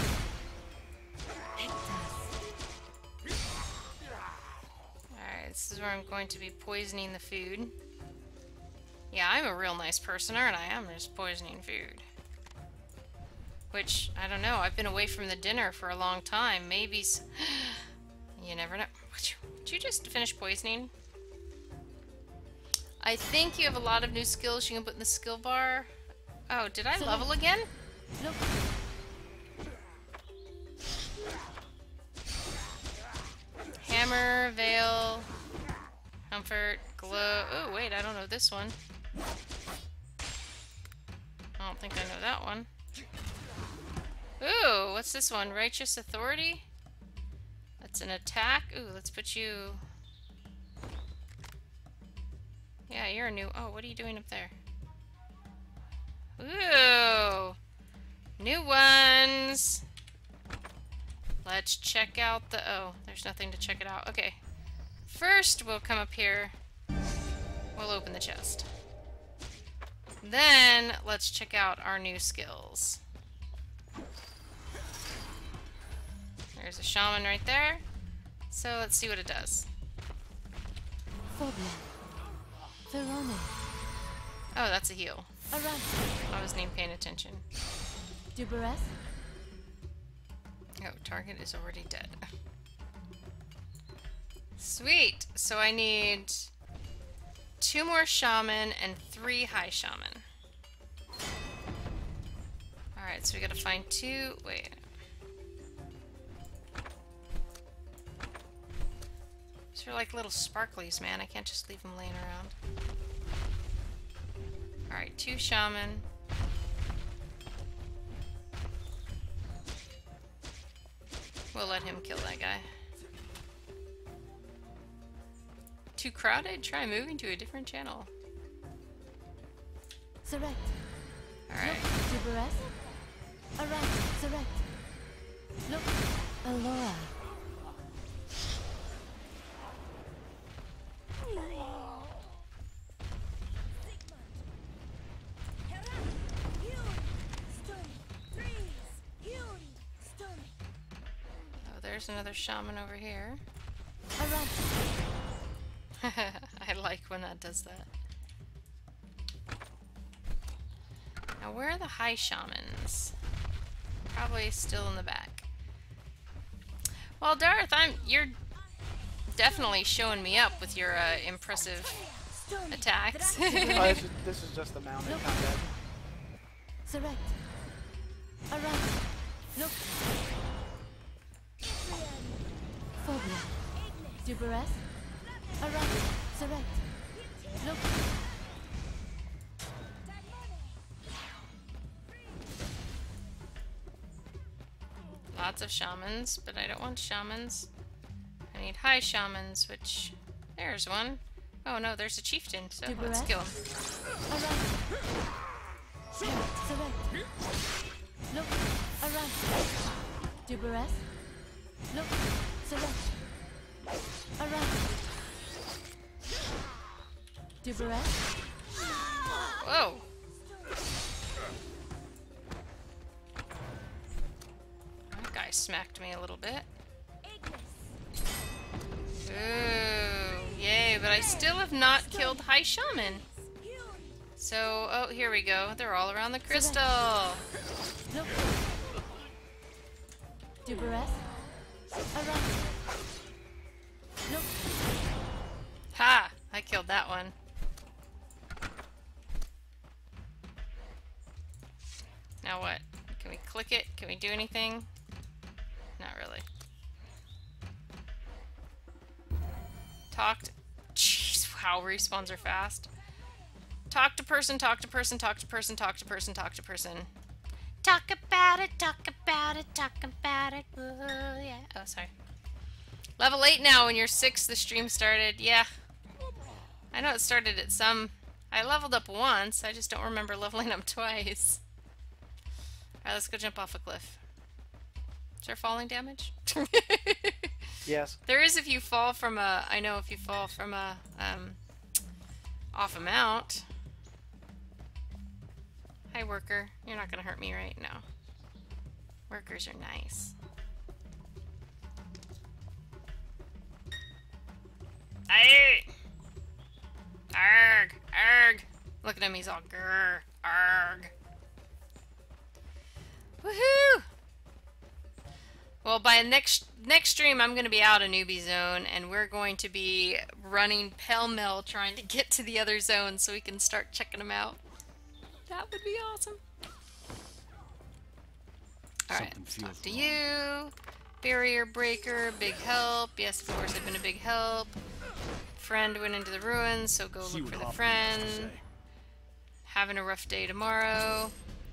Alright, this is where I'm going to be poisoning the food. Yeah, I'm a real nice person, aren't I? I'm just poisoning food. Which, I don't know, I've been away from the dinner for a long time. Maybe... S you never know. Did you just finish poisoning? I think you have a lot of new skills you can put in the skill bar. Oh, did I level again? Look. Hammer, veil, comfort, glow. Oh, wait, I don't know this one. I don't think I know that one. Ooh, what's this one? Righteous authority? That's an attack. Ooh, let's put you... Yeah, you're a new... Oh, what are you doing up there? Ooh! New ones! Let's check out the... Oh, there's nothing to check it out. Okay. First, we'll come up here. We'll open the chest. Then, let's check out our new skills. There's a shaman right there. So, let's see what it does. Phobia. Verona. Oh, that's a heal. Around. I wasn't even paying attention. Duberes. Oh, target is already dead. Sweet! So I need two more shaman and three high shaman. Alright, so we gotta find two... Wait. These are like little sparklies, man. I can't just leave them laying around. Alright, two shaman. We'll let him kill that guy. Too crowded? Try moving to a different channel. Select. Alright. Tuberous. Alright, select. Look, Alora. Oh, there's another shaman over here. Alright. I like when that does that. Now, where are the high shamans? Probably still in the back. Well, Darth, I'm you're definitely showing me up with your uh, impressive attacks. Oh, this, is, this is just the mounted combat. Select. Alright. Look. Phobia. Tuberous. Alright. Select. Look. Lots of shamans, but I don't want shamans. I need high shamans, which... There's one. Oh no, there's a chieftain, so let's kill him. Alright. Select. Look. Alright. Tuberous. Look. Select. Alright. Tuberous. Whoa! That guy smacked me a little bit. Ooh, yay, but I still have not killed High Shaman. So, oh, here we go. They're all around the crystal. Look. Tuberous. Alright. Look. Ha! I killed that one. Now what? Can we click it? Can we do anything? Not really. Talked. Jeez, wow, respawns are fast. Talk to person, talk to person, talk to person, talk to person, talk to person. Talk about it, talk about it, talk about it. Ooh, yeah. Oh, sorry. Level eight now when you're six, the stream started. Yeah. I know it started at some... I leveled up once, I just don't remember leveling up twice. Alright, let's go jump off a cliff. Is there falling damage? Yes. There is if you fall from a... I know if you fall from a... Um, off a mount. Hi, worker. You're not gonna hurt me right now. Workers are nice. Aye! Arg! Arg! Look at him, he's all grrr. Arg! Woohoo! Well, by next next stream, I'm going to be out of newbie zone, and we're going to be running pell-mell trying to get to the other zone so we can start checking them out. That would be awesome. Alright, let's talk to you. Barrier breaker, big help. Yes, of course, I've been a big help. Friend went into the ruins, so go look for the friend. Having a rough day tomorrow.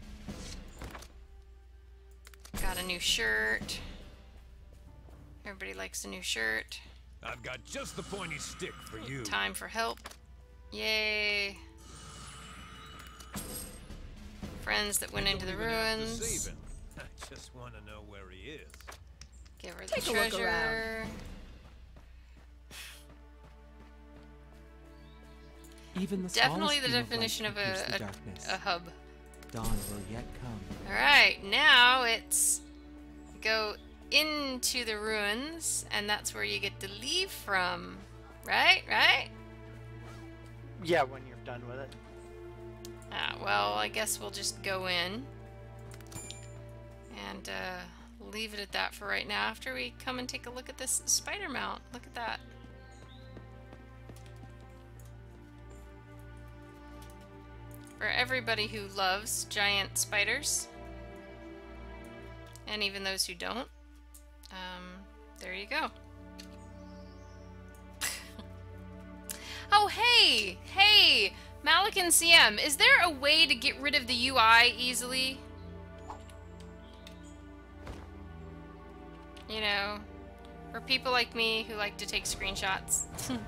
Got a new shirt. Everybody likes a new shirt. I've got just the pointy stick for you. Time for help. Yay. Friends that went into the ruins. I just want to know where he is. Give her the Take a look treasure. around. Even the Definitely smallest the beam definition light of can pierce the a, darkness. a, a hub. Dawn will yet come. Alright, now it's go into the ruins, and that's where you get to leave from. Right? Right? Yeah, when you're done with it. Ah, well, I guess we'll just go in and uh, leave it at that for right now after we come and take a look at this spider mount. Look at that. For everybody who loves giant spiders, and even those who don't, um, there you go. Oh, hey! Hey! Malik and C M, is there a way to get rid of the U I easily? You know, for people like me who like to take screenshots.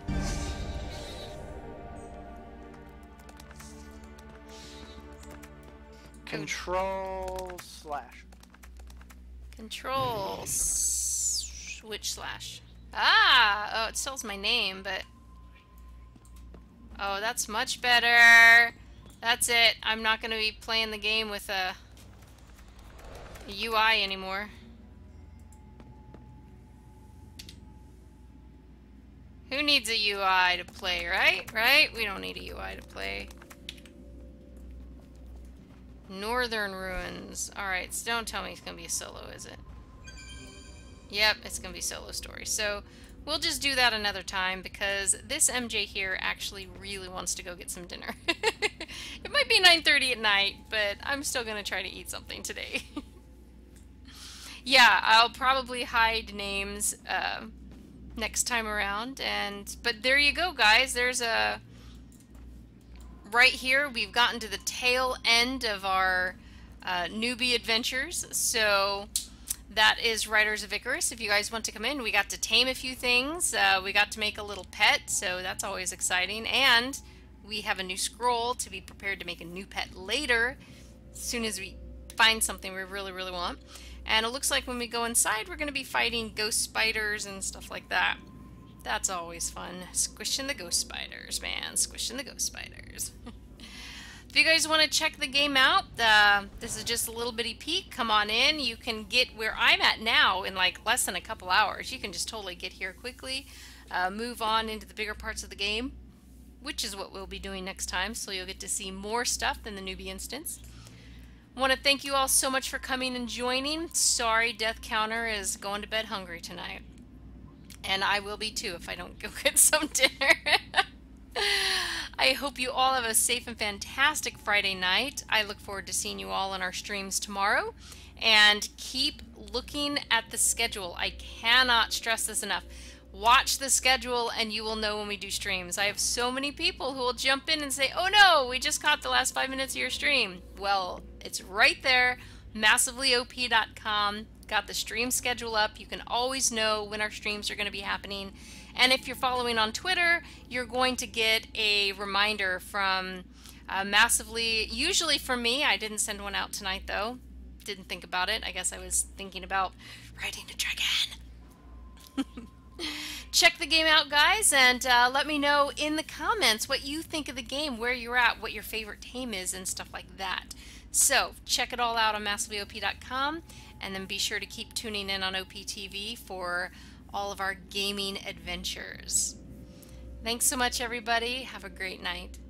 Control slash. Control s which slash? Ah! Oh, it still has my name, but... Oh, that's much better. That's it. I'm not going to be playing the game with a, a U I anymore. Who needs a U I to play, right? Right? We don't need a U I to play. Northern Ruins. Alright, so don't tell me it's going to be a solo, is it? Yep, it's going to be a solo story. So, we'll just do that another time because this M J here actually really wants to go get some dinner. It might be nine thirty at night, but I'm still going to try to eat something today. Yeah, I'll probably hide names uh, next time around. And but there you go, guys. There's a... Right here, we've gotten to the tail end of our uh, newbie adventures. So... That is Riders of Icarus. If you guys want to come in, we got to tame a few things. Uh, we got to make a little pet, so that's always exciting. And we have a new scroll to be prepared to make a new pet later, as soon as we find something we really, really want. And it looks like when we go inside, we're going to be fighting ghost spiders and stuff like that. That's always fun. Squishing the ghost spiders, man. Squishing the ghost spiders. If you guys want to check the game out, uh, this is just a little bitty peek. Come on in. You can get where I'm at now in like less than a couple hours. You can just totally get here quickly, uh, move on into the bigger parts of the game, which is what we'll be doing next time. So you'll get to see more stuff than the newbie instance. I want to thank you all so much for coming and joining. Sorry, Death Counter is going to bed hungry tonight. And I will be too if I don't go get some dinner. I hope you all have a safe and fantastic Friday night. I look forward to seeing you all on our streams tomorrow. And keep looking at the schedule. I cannot stress this enough. Watch the schedule and you will know when we do streams. I have so many people who will jump in and say, oh no, we just caught the last five minutes of your stream. Well, it's right there, massively O P dot com. Got the stream schedule up. You can always know when our streams are going to be happening. And if you're following on Twitter, you're going to get a reminder from uh, Massively, usually from me. I didn't send one out tonight, though. Didn't think about it. I guess I was thinking about riding a dragon. Check the game out, guys, and uh, let me know in the comments what you think of the game, where you're at, what your favorite tame is, and stuff like that. So, check it all out on massively O P dot com, and then be sure to keep tuning in on O P T V for all of our gaming adventures. Thanks so much, everybody. Have a great night.